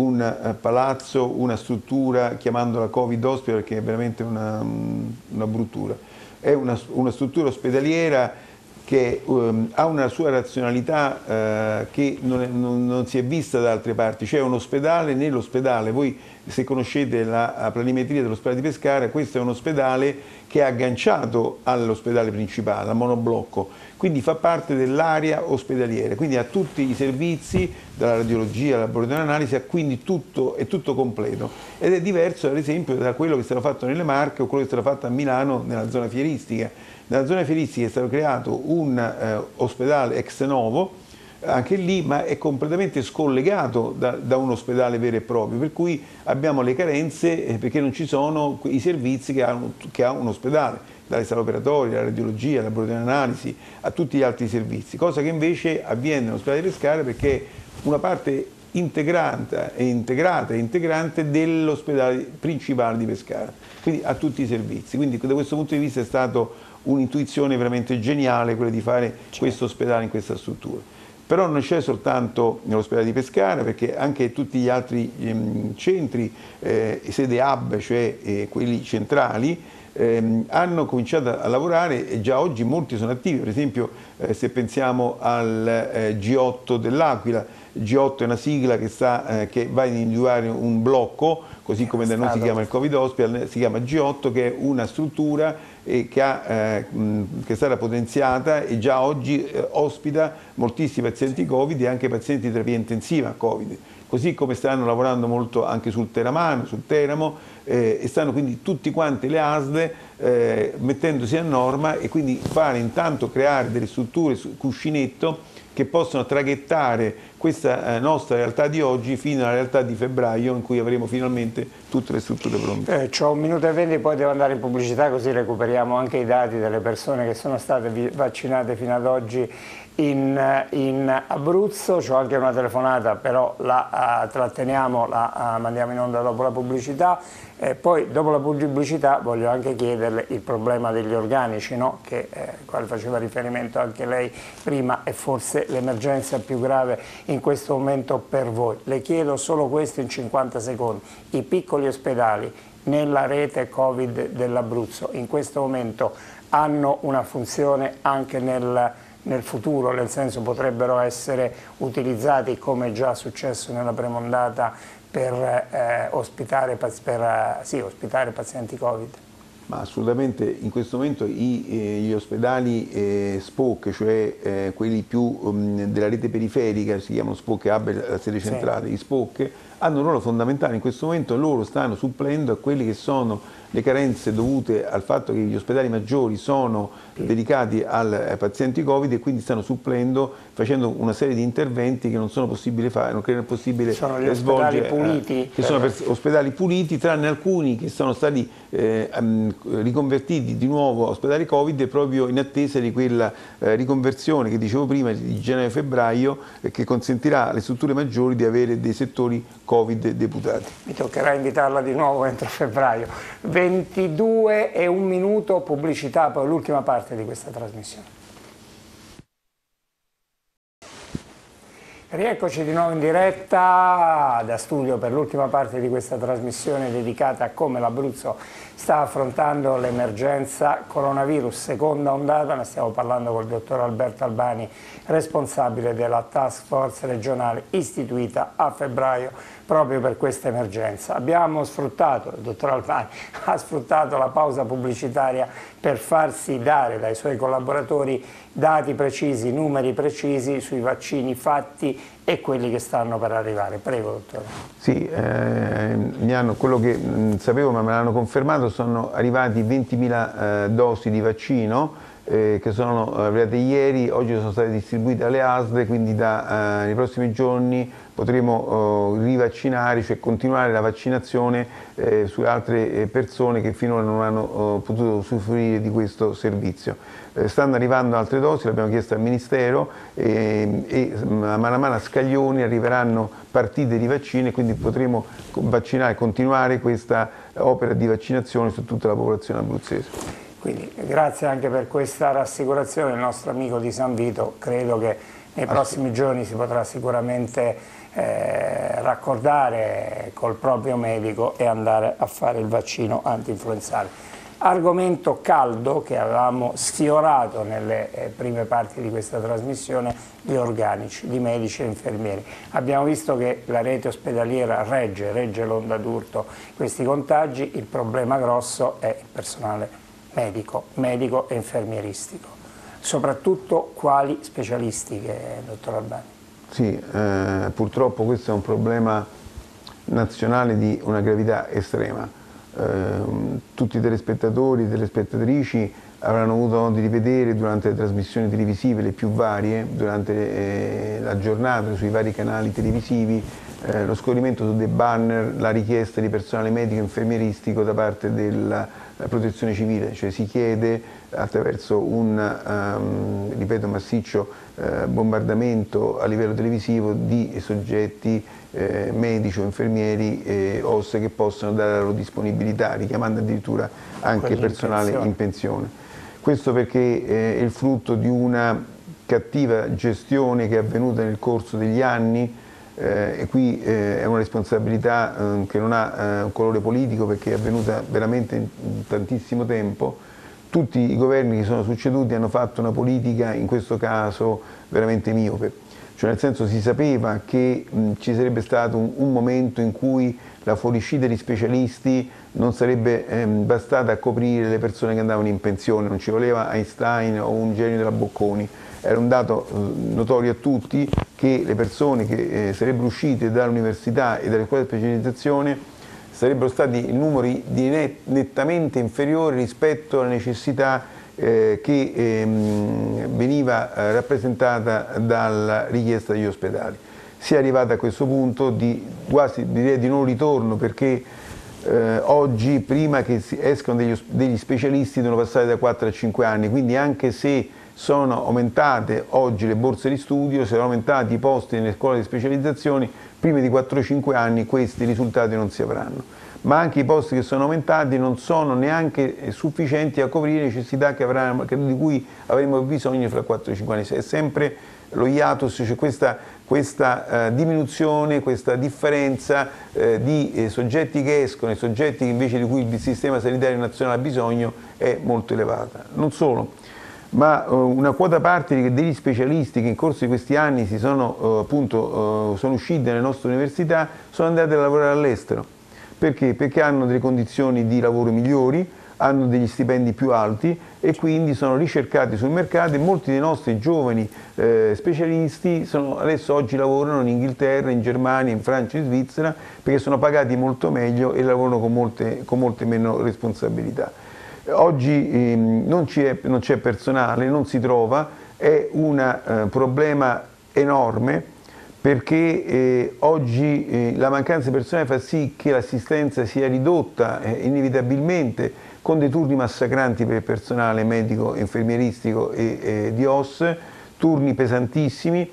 un palazzo, una struttura chiamandola Covid Hospital perché è veramente una bruttura. È una struttura ospedaliera che ha una sua razionalità che non si è vista da altre parti. C'è un ospedale nell'ospedale, voi se conoscete la planimetria dell'ospedale di Pescara, questo è un ospedale che è agganciato all'ospedale principale, al monoblocco, quindi fa parte dell'area ospedaliera, quindi ha tutti i servizi, dalla radiologia al laboratorio di analisi, quindi è tutto completo ed è diverso ad esempio da quello che è stato fatto nelle Marche o quello che è stato fatto a Milano nella zona fieristica. Nella zona fieristica è stato creato un ospedale ex novo, anche lì, ma è completamente scollegato da un ospedale vero e proprio, per cui abbiamo le carenze perché non ci sono i servizi che ha un ospedale, dalle sale operatorie, alla radiologia, al laboratorio di analisi, a tutti gli altri servizi, cosa che invece avviene nell'ospedale di Pescara perché è una parte integrata e integrante dell'ospedale principale di Pescara, quindi ha tutti i servizi. Quindi da questo punto di vista è stato un'intuizione veramente geniale quella di fare questo ospedale in questa struttura. Però non c'è soltanto nell'ospedale di Pescara, perché anche tutti gli altri centri, sede hub, cioè quelli centrali, hanno cominciato a lavorare e già oggi molti sono attivi. Per esempio se pensiamo al G8 dell'Aquila, G8 è una sigla che va ad individuare un blocco, così come da noi si chiama il Covid Hospital, si chiama G8, che è una struttura che è stata potenziata e già oggi ospita moltissimi pazienti Covid e anche pazienti di terapia intensiva Covid. Così come stanno lavorando molto anche sul Teramano, sul Teramo, e stanno quindi tutti quanti le ASL mettendosi a norma, e quindi intanto creare delle strutture cuscinetto che possono traghettare questa nostra realtà di oggi fino alla realtà di febbraio, in cui avremo finalmente tutte le strutture pronte. C'ho 1 minuto e 20, poi devo andare in pubblicità, così recuperiamo anche i dati delle persone che sono state vaccinate fino ad oggi in Abruzzo. C'ho anche una telefonata, però la tratteniamo, la mandiamo in onda dopo la pubblicità. Poi dopo la pubblicità voglio anche chiederle il problema degli organici, no? Quale faceva riferimento anche lei prima, è forse l'emergenza più grave in questo momento per voi. Le chiedo solo questo in 50 secondi. I piccoli ospedali nella rete Covid dell'Abruzzo in questo momento hanno una funzione anche nel futuro, nel senso potrebbero essere utilizzati, come già successo nella premondata, per ospitare pazienti Covid? Ma assolutamente, in questo momento gli ospedali SPOC, cioè quelli più della rete periferica, si chiamano SPOC Hub, la sede centrale, sì. I SPOC hanno un ruolo fondamentale. In questo momento loro stanno supplendo a quelle che sono le carenze dovute al fatto che gli ospedali maggiori sono dedicati ai pazienti Covid, e quindi stanno supplendo facendo una serie di interventi che non sono possibili fare, non credo possibile svolgere. Sono gli ospedali puliti? Che sono ospedali puliti, tranne alcuni che sono stati riconvertiti di nuovo a ospedali Covid, proprio in attesa di quella riconversione che dicevo prima di gennaio-febbraio, che consentirà alle strutture maggiori di avere dei settori Covid deputati. Mi toccherà invitarla di nuovo entro febbraio. 22 e 1 minuto, pubblicità, poi l'ultima parte di questa trasmissione. Rieccoci di nuovo in diretta da studio per l'ultima parte di questa trasmissione dedicata a come l'Abruzzo sta affrontando l'emergenza coronavirus, seconda ondata. Ne stiamo parlando col dottor Alberto Albani, responsabile della task force regionale istituita a febbraio proprio per questa emergenza. Abbiamo sfruttato, il dottor Albani ha sfruttato la pausa pubblicitaria per farsi dare dai suoi collaboratori dati precisi, numeri precisi sui vaccini fatti e quelli che stanno per arrivare. Prego, dottore. Sì, quello che sapevo, ma me l'hanno confermato, sono arrivati 20.000 dosi di vaccino che sono arrivate ieri, oggi sono state distribuite alle ASL, quindi nei prossimi giorni potremo rivaccinare, cioè continuare la vaccinazione su altre persone che finora non hanno potuto usufruire di questo servizio. Stanno arrivando altre dosi, l'abbiamo chiesto al Ministero, e mano a mano a scaglioni arriveranno partite di vaccini, e quindi potremo vaccinare, continuare questa opera di vaccinazione su tutta la popolazione abruzzese. Quindi grazie anche per questa rassicurazione, il nostro amico di San Vito. Credo che nei prossimi giorni si potrà sicuramente raccordare col proprio medico e andare a fare il vaccino antinfluenzale. Argomento caldo che avevamo sfiorato nelle prime parti di questa trasmissione, gli organici di medici e infermieri. Abbiamo visto che la rete ospedaliera regge l'onda d'urto questi contagi. Il problema grosso è il personale medico e infermieristico. Soprattutto quali specialistiche, dottor Albani? Sì, purtroppo questo è un problema nazionale di una gravità estrema. Tutti i telespettatori e telespettatrici avranno avuto modo di rivedere durante le trasmissioni televisive, le più varie, durante la giornata sui vari canali televisivi, lo scorrimento su dei banner, la richiesta di personale medico e infermieristico da parte della protezione civile, cioè si chiede attraverso un, ripeto, massiccio bombardamento a livello televisivo di soggetti medici o infermieri OSS che possono dare la loro disponibilità, richiamando addirittura anche personale in pensione. Questo perché è il frutto di una cattiva gestione che è avvenuta nel corso degli anni, e qui è una responsabilità che non ha un colore politico perché è avvenuta veramente in tantissimo tempo. Tutti i governi che sono succeduti hanno fatto una politica, in questo caso, veramente miope. Cioè, nel senso, si sapeva che ci sarebbe stato un momento in cui la fuoriuscita di specialisti non sarebbe bastata a coprire le persone che andavano in pensione, non ci voleva Einstein o un genio della Bocconi. Era un dato notorio a tutti che le persone che sarebbero uscite dall'università e dalle scuole di specializzazione sarebbero stati numeri nettamente inferiori rispetto alla necessità che veniva rappresentata dalla richiesta degli ospedali. Si è arrivata a questo punto di quasi, direi, di non ritorno, perché oggi, prima che escano degli specialisti, devono passare da 4 a 5 anni, quindi anche se sono aumentate oggi le borse di studio, sono aumentati i posti nelle scuole di specializzazione, prima di 4-5 anni questi risultati non si avranno. Ma anche i posti che sono aumentati non sono neanche sufficienti a coprire le necessità di cui avremo bisogno fra 4-5 anni. È sempre lo hiatus, cioè questa diminuzione, questa differenza di soggetti che escono e soggetti invece di cui il sistema sanitario nazionale ha bisogno è molto elevata. Non solo, ma una quota parte degli specialisti che in corso di questi anni sono usciti dalle nostre università sono andati a lavorare all'estero. Perché? Perché hanno delle condizioni di lavoro migliori, hanno degli stipendi più alti e quindi sono ricercati sul mercato, e molti dei nostri giovani specialisti adesso oggi lavorano in Inghilterra, in Germania, in Francia, in Svizzera, perché sono pagati molto meglio e lavorano con molte meno responsabilità. Oggi non c'è personale, non si trova, è un problema enorme, perché oggi la mancanza di personale fa sì che l'assistenza sia ridotta inevitabilmente, con dei turni massacranti per il personale medico, infermieristico e di OSS, turni pesantissimi,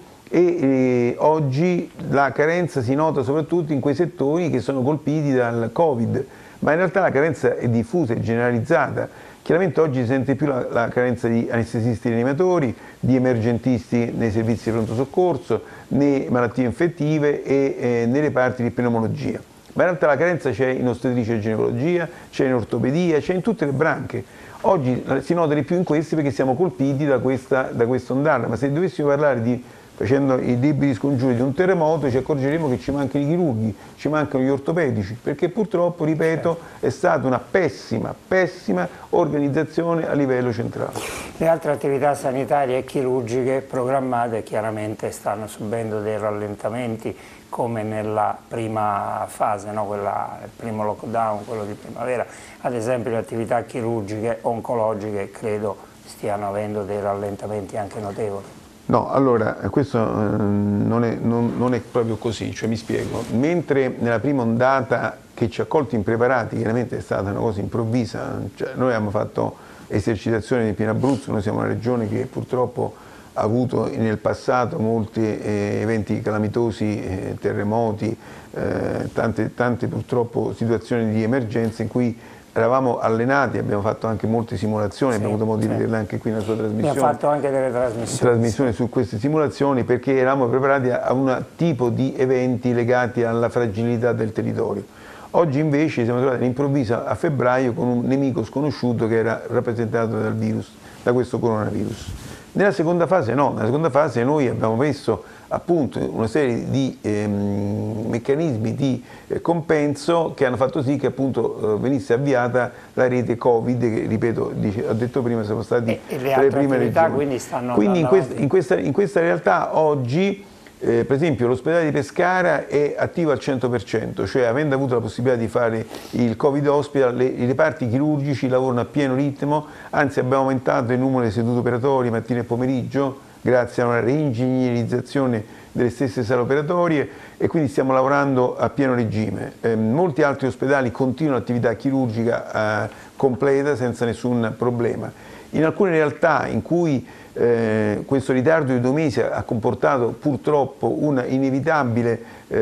e oggi la carenza si nota soprattutto in quei settori che sono colpiti dal Covid, ma in realtà la carenza è diffusa, è generalizzata. Chiaramente oggi si sente più la carenza di anestesisti rianimatori, di emergentisti nei servizi di pronto soccorso, nelle malattie infettive e nei reparti di pneumologia. Ma in realtà la carenza c'è in ostetricia e ginecologia, c'è in ortopedia, c'è in tutte le branche. Oggi si nota di più in questi perché siamo colpiti da questa ondata, ma se dovessimo parlare facendo i debiti scongiuri di un terremoto, ci accorgeremo che ci mancano i chirurghi, ci mancano gli ortopedici, perché purtroppo, ripeto, è stata una pessima organizzazione a livello centrale. Le altre attività sanitarie e chirurgiche programmate chiaramente stanno subendo dei rallentamenti, come nella prima fase, no? Il primo lockdown, quello di primavera. Ad esempio le attività chirurgiche, oncologiche, credo stiano avendo dei rallentamenti anche notevoli. No, allora, questo non è proprio così, cioè mi spiego. Mentre nella prima ondata che ci ha colti impreparati, chiaramente è stata una cosa improvvisa, cioè noi abbiamo fatto esercitazioni in pieno Abruzzo, noi siamo una regione che purtroppo ha avuto nel passato molti eventi calamitosi, terremoti, tante purtroppo situazioni di emergenza in cui eravamo allenati, abbiamo fatto anche molte simulazioni, abbiamo avuto modo di vederle anche qui nella sua trasmissione. Abbiamo fatto anche delle trasmissioni su queste simulazioni, perché eravamo preparati a un tipo di eventi legati alla fragilità del territorio. Oggi invece siamo trovati all'improvviso a febbraio con un nemico sconosciuto che era rappresentato da questo coronavirus. Nella seconda fase no, nella seconda fase noi abbiamo messo appunto una serie di meccanismi di compenso che hanno fatto sì che appunto venisse avviata la rete Covid, che ripeto, ho detto prima, siamo stati e le altre prime attività quindi stanno in questa realtà oggi per esempio l'ospedale di Pescara è attivo al 100%, cioè avendo avuto la possibilità di fare il Covid Hospital, i reparti chirurgici lavorano a pieno ritmo, anzi abbiamo aumentato il numero di sedute operatorie mattina e pomeriggio grazie a una reingegnerizzazione delle stesse sale operatorie, e quindi stiamo lavorando a pieno regime. Molti altri ospedali continuano l'attività chirurgica completa senza nessun problema. In alcune realtà in cui questo ritardo di 2 mesi ha comportato purtroppo una inevitabile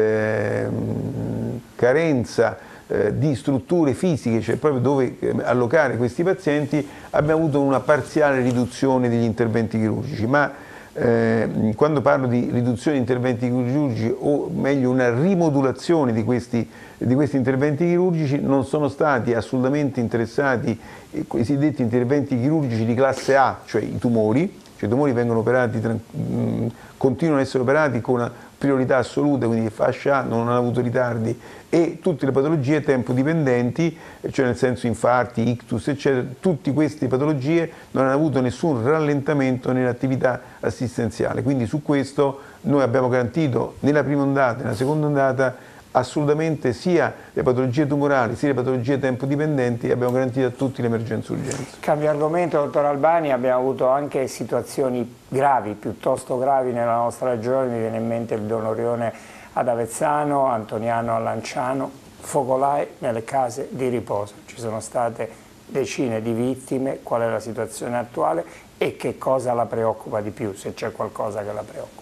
carenza di strutture fisiche, cioè proprio dove allocare questi pazienti, abbiamo avuto una parziale riduzione degli interventi chirurgici, ma quando parlo di riduzione di interventi chirurgici, o meglio una rimodulazione di questi interventi chirurgici, non sono stati assolutamente interessati i cosiddetti interventi chirurgici di classe A, cioè i tumori. Cioè, i tumori vengono operati, continuano ad essere operati con una priorità assoluta, quindi fascia A, non hanno avuto ritardi, e tutte le patologie tempo dipendenti, cioè nel senso infarti, ictus, eccetera, tutte queste patologie non hanno avuto nessun rallentamento nell'attività assistenziale. Quindi su questo noi abbiamo garantito nella prima ondata e nella seconda ondata assolutamente sia le patologie tumorali sia le patologie tempo dipendenti, abbiamo garantito a tutti l'emergenza urgenza. Cambio argomento, dottor Albani, abbiamo avuto anche situazioni gravi, piuttosto gravi nella nostra regione, mi viene in mente il Donorione ad Avezzano, Antoniano a Lanciano, focolai nelle case di riposo. Ci sono state decine di vittime, qual è la situazione attuale e che cosa la preoccupa di più, se c'è qualcosa che la preoccupa?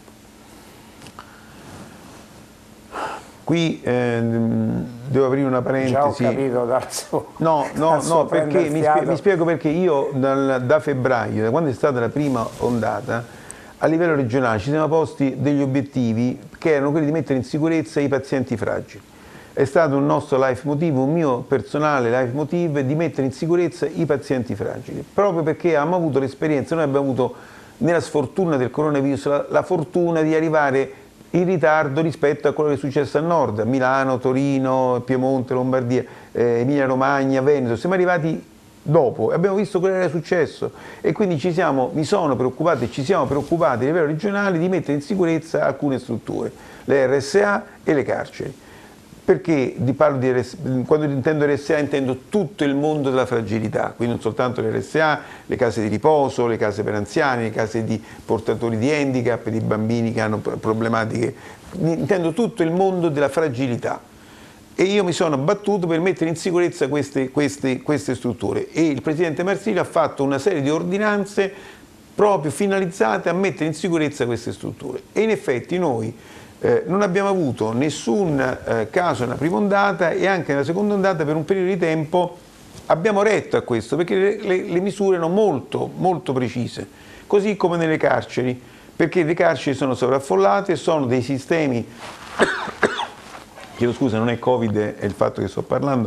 Qui devo aprire una parentesi. Già ho capito dal suo. No, perché mi spiego perché io da febbraio, da quando è stata la prima ondata, a livello regionale ci siamo posti degli obiettivi che erano quelli di mettere in sicurezza i pazienti fragili. È stato un nostro leitmotiv, un mio personale leitmotiv, di mettere in sicurezza i pazienti fragili, proprio perché abbiamo avuto l'esperienza, noi abbiamo avuto nella sfortuna del coronavirus la fortuna di arrivare in ritardo rispetto a quello che è successo a nord, a Milano, Torino, Piemonte, Lombardia, Emilia Romagna, Veneto. Siamo arrivati dopo e abbiamo visto quello che era successo e quindi mi sono preoccupato e ci siamo preoccupati a livello regionale di mettere in sicurezza alcune strutture, le RSA e le carceri. Perché quando intendo RSA intendo tutto il mondo della fragilità, quindi non soltanto le RSA, le case di riposo, le case per anziani, le case di portatori di handicap, di bambini che hanno problematiche, intendo tutto il mondo della fragilità. E io mi sono battuto per mettere in sicurezza queste strutture e il Presidente Marsilio ha fatto una serie di ordinanze proprio finalizzate a mettere in sicurezza queste strutture. E in effetti noi non abbiamo avuto nessun caso nella prima ondata e anche nella seconda ondata per un periodo di tempo abbiamo retto a questo perché le misure erano molto precise, così come nelle carceri, perché le carceri sono sovraffollate, sono dei sistemi, chiedo scusa non è Covid, è il fatto che sto parlando,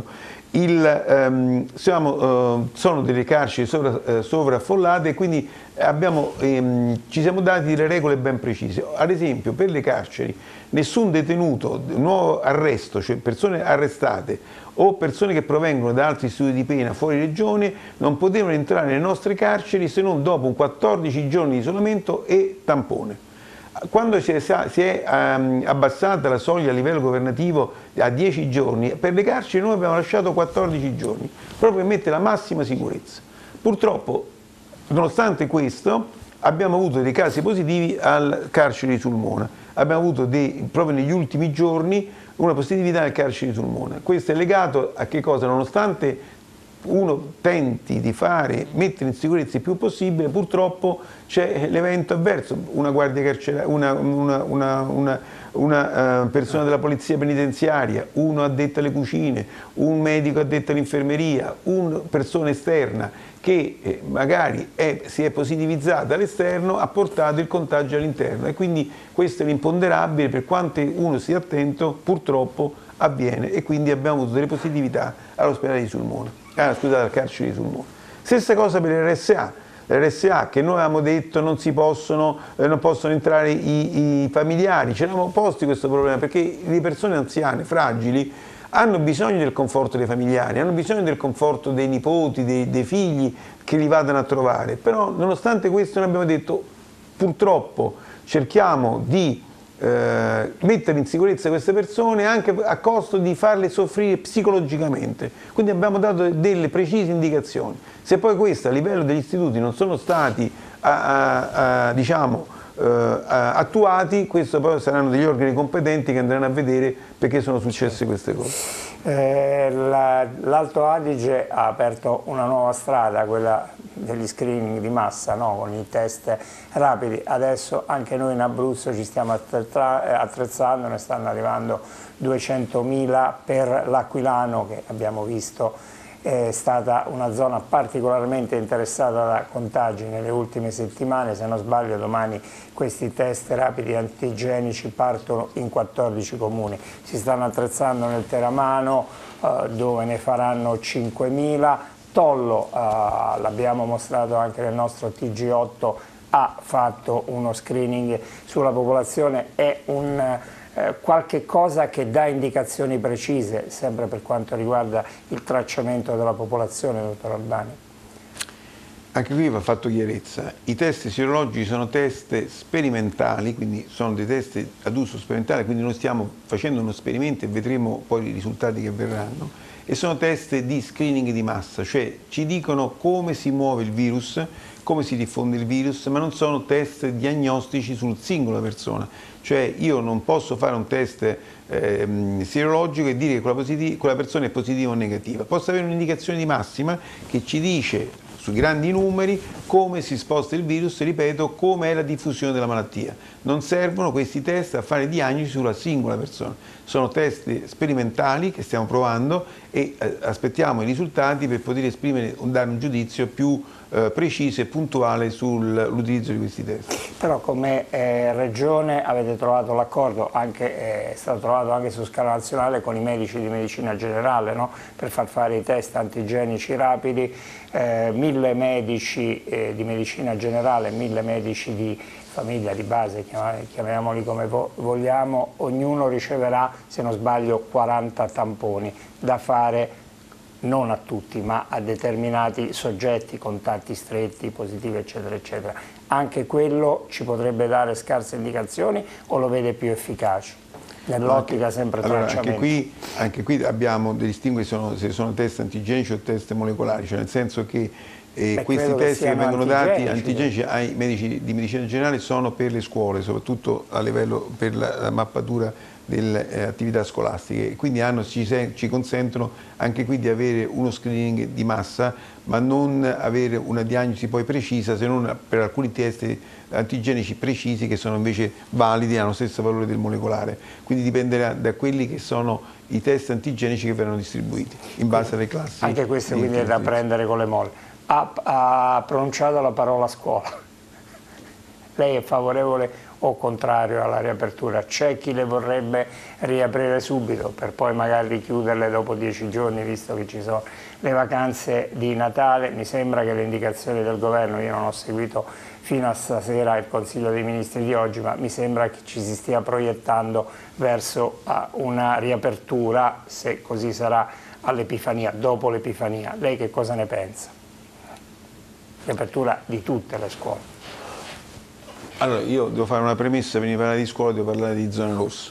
sono delle carceri sovraffollate e quindi ci siamo dati delle regole ben precise. Ad esempio per le carceri nessun detenuto, nuovo arresto, cioè persone arrestate o persone che provengono da altri istituti di pena fuori regione non potevano entrare nelle nostre carceri se non dopo un 14 giorni di isolamento e tampone. Quando si è abbassata la soglia a livello governativo a 10 giorni, per le carceri noi abbiamo lasciato 14 giorni, proprio per mettere la massima sicurezza. Purtroppo, nonostante questo, abbiamo avuto dei casi positivi al carcere di Sulmona. Abbiamo avuto proprio negli ultimi giorni una positività nel carcere di Sulmona. Questo è legato a che cosa? Nonostante uno tenti di mettere in sicurezza il più possibile, purtroppo c'è l'evento avverso, una guardia carceraria, una persona della polizia penitenziaria, uno addetto alle cucine, un medico addetto all'infermeria, una persona esterna che magari si è positivizzata all'esterno, ha portato il contagio all'interno e quindi questo è l'imponderabile, per quanto uno sia attento purtroppo avviene e quindi abbiamo avuto delle positività all'ospedale di Sulmona. Scusate, al carcere di Sulmona. Stessa cosa per le RSA. Le RSA che noi avevamo detto non possono entrare i familiari, ci eravamo posti questo problema perché le persone anziane, fragili, hanno bisogno del conforto dei familiari, hanno bisogno del conforto dei nipoti, dei figli che li vadano a trovare, però nonostante questo noi abbiamo detto purtroppo cerchiamo di mettere in sicurezza queste persone anche a costo di farle soffrire psicologicamente, quindi abbiamo dato delle precise indicazioni. Se poi queste a livello degli istituti non sono stati attuati, questo poi saranno degli organi competenti che andranno a vedere perché sono successe queste cose. L'Alto Adige ha aperto una nuova strada, quella degli screening di massa, no? Con i test rapidi. Adesso anche noi in Abruzzo ci stiamo attrezzando, ne stanno arrivando 200.000 per l'Aquilano che abbiamo visto è stata una zona particolarmente interessata da contagi nelle ultime settimane. Se non sbaglio domani questi test rapidi antigenici partono in 14 comuni. Si stanno attrezzando nel Teramano dove ne faranno 5.000. Tollo, l'abbiamo mostrato anche nel nostro TG8, ha fatto uno screening sulla popolazione, è un qualche cosa che dà indicazioni precise, sempre per quanto riguarda il tracciamento della popolazione, dottor Albani? Anche qui va fatto chiarezza. I test sierologici sono test sperimentali, quindi sono dei test ad uso sperimentale, quindi noi stiamo facendo uno esperimento e vedremo poi i risultati che verranno, e sono test di screening di massa, cioè ci dicono come si muove il virus, come si diffonde il virus, ma non sono test diagnostici sul singolo persona. Cioè io non posso fare un test sierologico e dire che quella persona è positiva o negativa. Posso avere un'indicazione di massima che ci dice sui grandi numeri come si sposta il virus, ripeto, come è la diffusione della malattia. Non servono questi test a fare diagnosi sulla singola persona. Sono test sperimentali che stiamo provando e aspettiamo i risultati per poter dare un giudizio più preciso e puntuale sull'utilizzo di questi test. Però come Regione avete trovato l'accordo, è stato trovato anche su scala nazionale con i medici di medicina generale, no? Per far fare i test antigenici rapidi, 1000 medici di medicina generale, 1000 medici di famiglia, di base, chiamiamoli come vogliamo, ognuno riceverà, se non sbaglio, 40 tamponi da fare non a tutti, ma a determinati soggetti, contatti stretti, positivi, eccetera, eccetera. Anche quello ci potrebbe dare scarse indicazioni o lo vede più efficace? Nell'ottica sempre tracciamento. Anche qui abbiamo dei distinguo se sono test antigenici o test molecolari, cioè nel senso che questi test che vengono dati antigenici ai medici di medicina generale sono per le scuole, soprattutto a livello per la mappatura delle attività scolastiche, quindi ci consentono anche qui di avere uno screening di massa, ma non avere una diagnosi poi precisa, se non per alcuni test antigenici precisi che sono invece validi, hanno lo stesso valore del molecolare, quindi dipenderà da quelli che sono i test antigenici che verranno distribuiti in base alle classi. Anche questo quindi è da prendere con le molle. Ha pronunciato la parola scuola. Lei è favorevole o contrario alla riapertura? C'è chi le vorrebbe riaprire subito per poi magari richiuderle dopo 10 giorni, visto che ci sono le vacanze di Natale. Mi sembra che le indicazioni del governo, io non ho seguito fino a stasera il Consiglio dei Ministri di oggi, ma mi sembra che ci si stia proiettando verso una riapertura, se così sarà, all'Epifania, dopo l'Epifania. Lei che cosa ne pensa? Riapertura di tutte le scuole. Allora, io devo fare una premessa, prima di parlare di scuola devo parlare di zona rossa.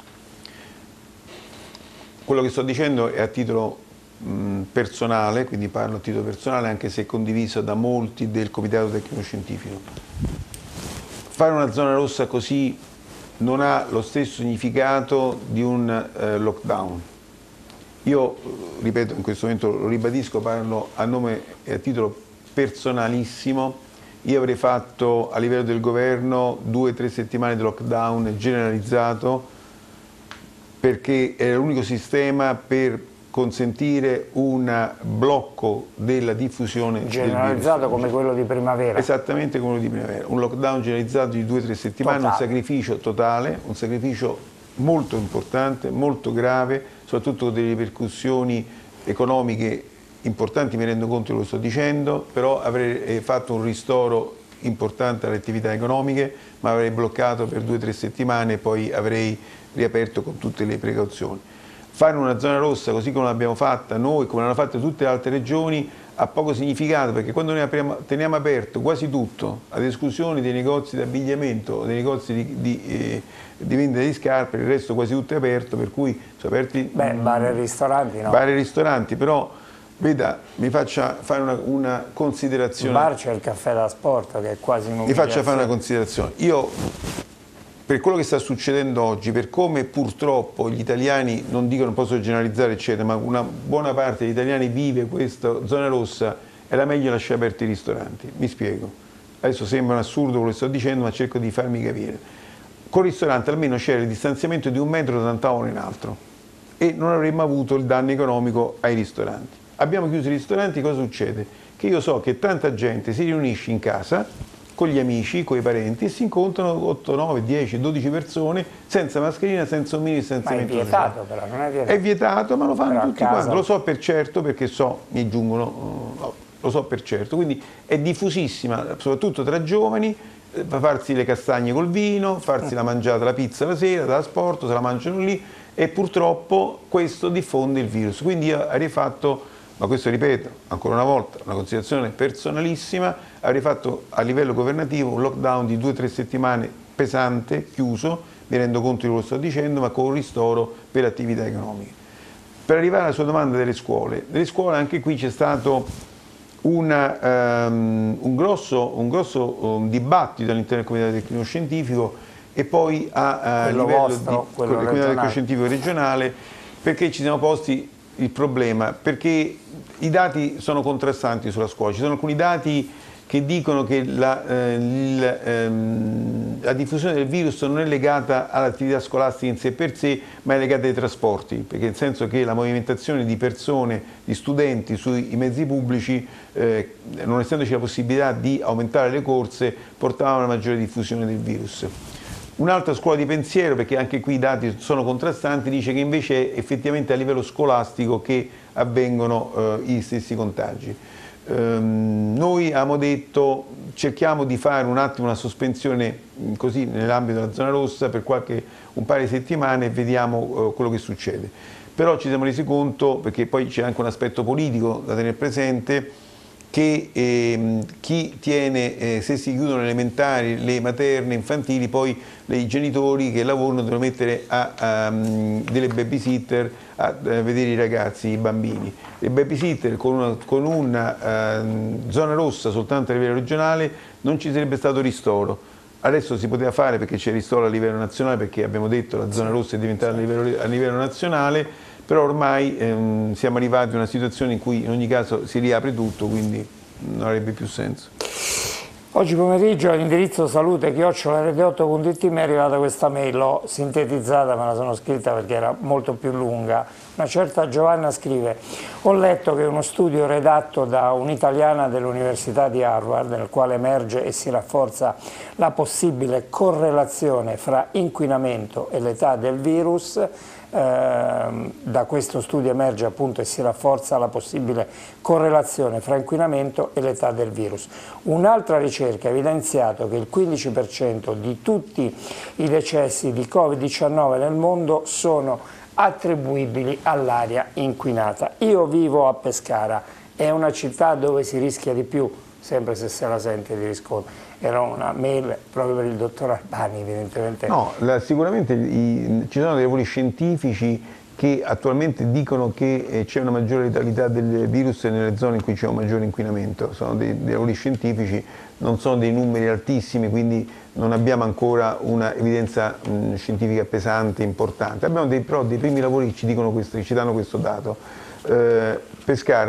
Quello che sto dicendo è a titolo personale, quindi parlo a titolo personale, anche se è condiviso da molti del Comitato Tecnico Scientifico. Fare una zona rossa così non ha lo stesso significato di un lockdown. Io, ripeto, in questo momento lo ribadisco, parlo a nome e a titolo personalissimo. Io avrei fatto a livello del governo 2 o 3 settimane di lockdown generalizzato, perché era l'unico sistema per consentire un blocco della diffusione generalizzato del virus. Come quello di primavera. Esattamente come quello di primavera. Un lockdown generalizzato di 2 o 3 settimane, totale. Un sacrificio totale, un sacrificio molto importante, molto grave, soprattutto con delle ripercussioni economiche importanti, mi rendo conto di quello che sto dicendo, però avrei fatto un ristoro importante alle attività economiche, ma avrei bloccato per 2 o 3 settimane e poi avrei riaperto con tutte le precauzioni. Fare una zona rossa così come l'abbiamo fatta noi, come l'hanno fatta tutte le altre regioni, ha poco significato, perché quando noi teniamo aperto quasi tutto, ad esclusione dei negozi di abbigliamento, dei negozi di vendita di scarpe, il resto quasi tutto è aperto, per cui sono aperti... bar e ristoranti no. Bar e ristoranti, però... Veda, mi faccia fare una considerazione. In bar c'è il caffè da sport che è quasi un... Mi faccia fare una considerazione. Io, per quello che sta succedendo oggi, per come purtroppo gli italiani, non dico, non posso generalizzare eccetera, ma una buona parte degli italiani vive questa zona rossa, era meglio lasciare aperti i ristoranti. Mi spiego. Adesso sembra un assurdo quello che sto dicendo, ma cerco di farmi capire. Col ristorante almeno c'era il distanziamento di 1 metro da un tavolo in altro e non avremmo avuto il danno economico ai ristoranti. abbiamo chiuso i ristoranti, cosa succede? Che io so che tanta gente si riunisce in casa con gli amici, con i parenti, e si incontrano 8, 9, 10, 12 persone senza mascherina, senza omini, senza Ma è vietato però, non è vietato. È vietato, ma lo fanno Però tutti quanti, lo so per certo perché mi giungono, lo so per certo, quindi è diffusissima, soprattutto tra giovani, farsi le castagne col vino, farsi la mangiata, la pizza la sera, da sport, se la mangiano lì, e purtroppo questo diffonde il virus. Quindi io avrei fatto, ma questo ripeto ancora una volta, una considerazione personalissima, avrei fatto a livello governativo un lockdown di 2 o 3 settimane pesante, chiuso, mi rendo conto di quello che sto dicendo, ma con ristoro per attività economiche. Per arrivare alla sua domanda delle scuole anche qui c'è stato un grosso dibattito all'interno del Comitato Tecnico Scientifico e poi a livello del Comitato Tecnico Scientifico regionale, perché ci siamo posti il problema, perché i dati sono contrastanti sulla scuola. Ci sono alcuni dati che dicono che la diffusione del virus non è legata all'attività scolastica in sé per sé, ma è legata ai trasporti, perché nel senso che la movimentazione di persone, di studenti sui mezzi pubblici, non essendoci la possibilità di aumentare le corse, portava a una maggiore diffusione del virus. Un'altra scuola di pensiero, perché anche qui i dati sono contrastanti, dice che invece è effettivamente a livello scolastico che avvengono i stessi contagi. Noi abbiamo detto cerchiamo di fare un attimo una sospensione così nell'ambito della zona rossa per un paio di settimane e vediamo quello che succede. Però ci siamo resi conto, perché poi c'è anche un aspetto politico da tenere presente, che chi tiene, se si chiudono le elementari, le materne, infantili, poi i genitori che lavorano devono mettere delle babysitter a vedere i ragazzi, i bambini. Le babysitter con una zona rossa soltanto a livello regionale non ci sarebbe stato ristoro. Adesso si poteva fare perché c'è ristoro a livello nazionale, perché abbiamo detto la zona rossa è diventata a livello nazionale, però ormai siamo arrivati a una situazione in cui in ogni caso si riapre tutto, quindi non avrebbe più senso. Oggi pomeriggio all'indirizzo salute@rete8.it mi è arrivata questa mail, l'ho sintetizzata, me la sono scritta perché era molto più lunga. Una certa Giovanna scrive: ho letto che uno studio redatto da un'italiana dell'Università di Harvard, nel quale emerge e si rafforza la possibile correlazione fra inquinamento e l'età del virus. Da questo studio emerge appunto e si rafforza la possibile correlazione fra inquinamento e l'età del virus. Un'altra ricerca ha evidenziato che il 15% di tutti i decessi di Covid-19 nel mondo sono attribuibili all'aria inquinata. Io vivo a Pescara, è una città dove si rischia di più, sempre se se la sente di riscontro. Era una mail proprio per il dottor Albani, evidentemente. No, sicuramente ci sono dei lavori scientifici che attualmente dicono che c'è una maggiore letalità del virus nelle zone in cui c'è un maggiore inquinamento. Sono dei lavori scientifici, non sono dei numeri altissimi, quindi non abbiamo ancora una evidenza scientifica pesante, importante. Abbiamo però dei primi lavori che ci dicono questo, che ci danno questo dato. Pescara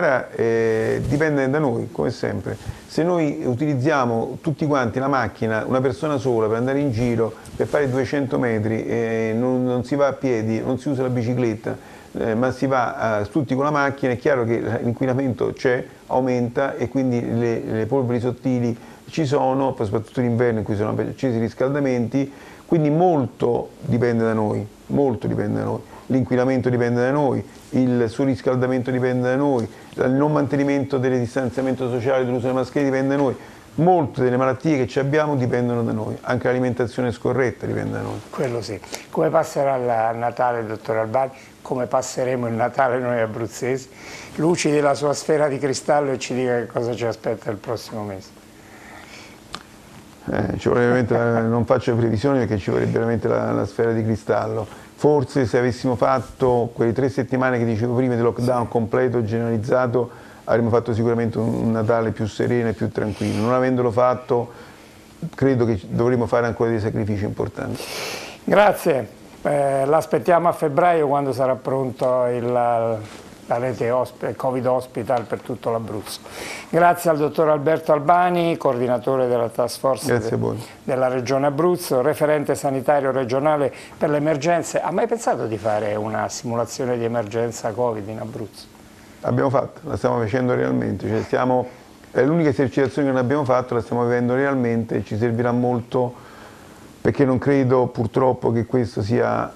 dipende da noi, come sempre. Se noi utilizziamo tutti quanti la macchina, una persona sola, per andare in giro, per fare 200 metri, non si va a piedi, non si usa la bicicletta, ma si va tutti con la macchina, è chiaro che l'inquinamento c'è, aumenta, e quindi le polveri sottili ci sono, soprattutto in inverno in cui sono accesi i riscaldamenti, quindi molto dipende da noi, molto dipende da noi. L'inquinamento dipende da noi, il surriscaldamento dipende da noi, il non mantenimento del distanziamento sociale, dell'uso delle mascherine dipende da noi. Molte delle malattie che ci abbiamo dipendono da noi, anche l'alimentazione scorretta dipende da noi. Quello sì. Come passerà il Natale, dottor Albani? Come passeremo il Natale noi abruzzesi? Luci della sua sfera di cristallo e ci dica che cosa ci aspetta il prossimo mese. Non faccio previsioni perché ci vorrebbe veramente la sfera di cristallo. Forse se avessimo fatto quelle 3 settimane che dicevo prima di lockdown completo, generalizzato, avremmo fatto sicuramente un Natale più sereno e più tranquillo. Non avendolo fatto, credo che dovremo fare ancora dei sacrifici importanti. Grazie, l'aspettiamo a febbraio quando sarà pronto la rete Covid Hospital per tutto l'Abruzzo. Grazie al dottor Alberto Albani, coordinatore della task force della Regione Abruzzo, referente sanitario regionale per le emergenze. Ha mai pensato di fare una simulazione di emergenza Covid in Abruzzo? Abbiamo fatto, la stiamo facendo realmente, cioè è l'unica esercitazione che non abbiamo fatto, la stiamo vivendo realmente e ci servirà molto, perché non credo purtroppo che questo sia,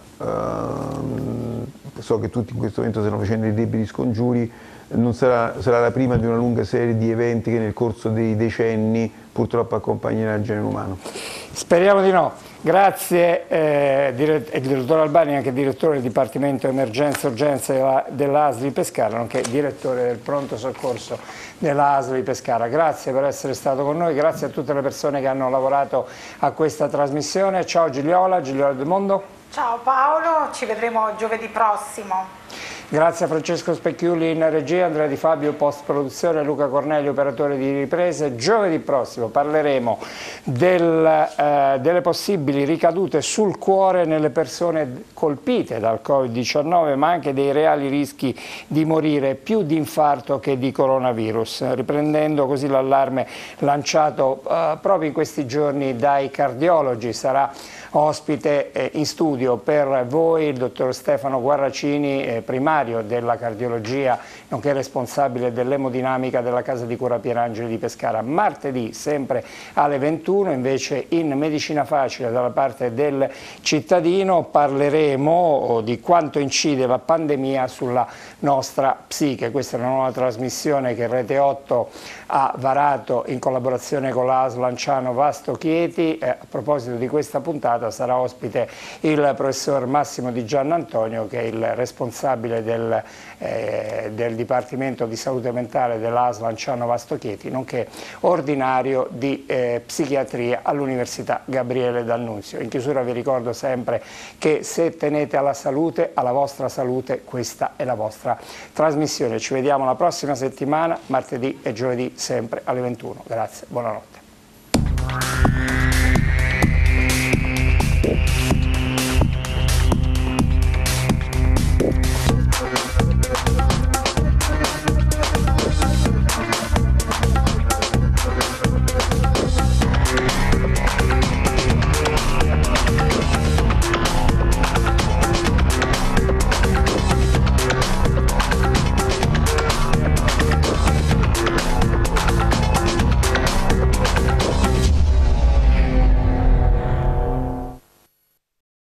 so che tutti in questo momento stanno facendo i debiti scongiuri, non sarà la prima di una lunga serie di eventi che nel corso dei decenni purtroppo accompagnerà il genere umano. Speriamo di no. Grazie dottor Albani, anche direttore del Dipartimento Emergenza e Urgenza dell'ASL di Pescara, nonché direttore del pronto soccorso dell'ASL di Pescara. Grazie per essere stato con noi, grazie a tutte le persone che hanno lavorato a questa trasmissione. Ciao Gigliola Del Mondo. Ciao Paolo, ci vedremo giovedì prossimo. Grazie a Francesco Specchiuli in regia, Andrea Di Fabio post produzione, Luca Cornelio operatore di riprese. Giovedì prossimo parleremo delle possibili ricadute sul cuore nelle persone colpite dal Covid-19, ma anche dei reali rischi di morire più di infarto che di coronavirus, riprendendo così l'allarme lanciato proprio in questi giorni dai cardiologi. Sarà ospite in studio per voi il dottor Stefano Guarracini, primario della cardiologia, nonché responsabile dell'emodinamica della Casa di Cura Pierangeli di Pescara. Martedì, sempre alle 21, invece in Medicina Facile dalla parte del cittadino, parleremo di quanto incide la pandemia sulla nostra psiche. Questa è una nuova trasmissione che Rete 8 ha varato in collaborazione con l'ASL Lanciano Vasto Chieti. A proposito di questa puntata sarà ospite il professor Massimo Di Giannantonio, che è il responsabile del Dipartimento di Salute Mentale dell'ASL Lanciano Vasto Chieti, nonché ordinario di psichiatria all'Università Gabriele D'Annunzio. In chiusura vi ricordo sempre che se tenete alla salute, alla vostra salute, questa è la vostra trasmissione. Ci vediamo la prossima settimana, martedì e giovedì sempre alle 21. Grazie, buonanotte.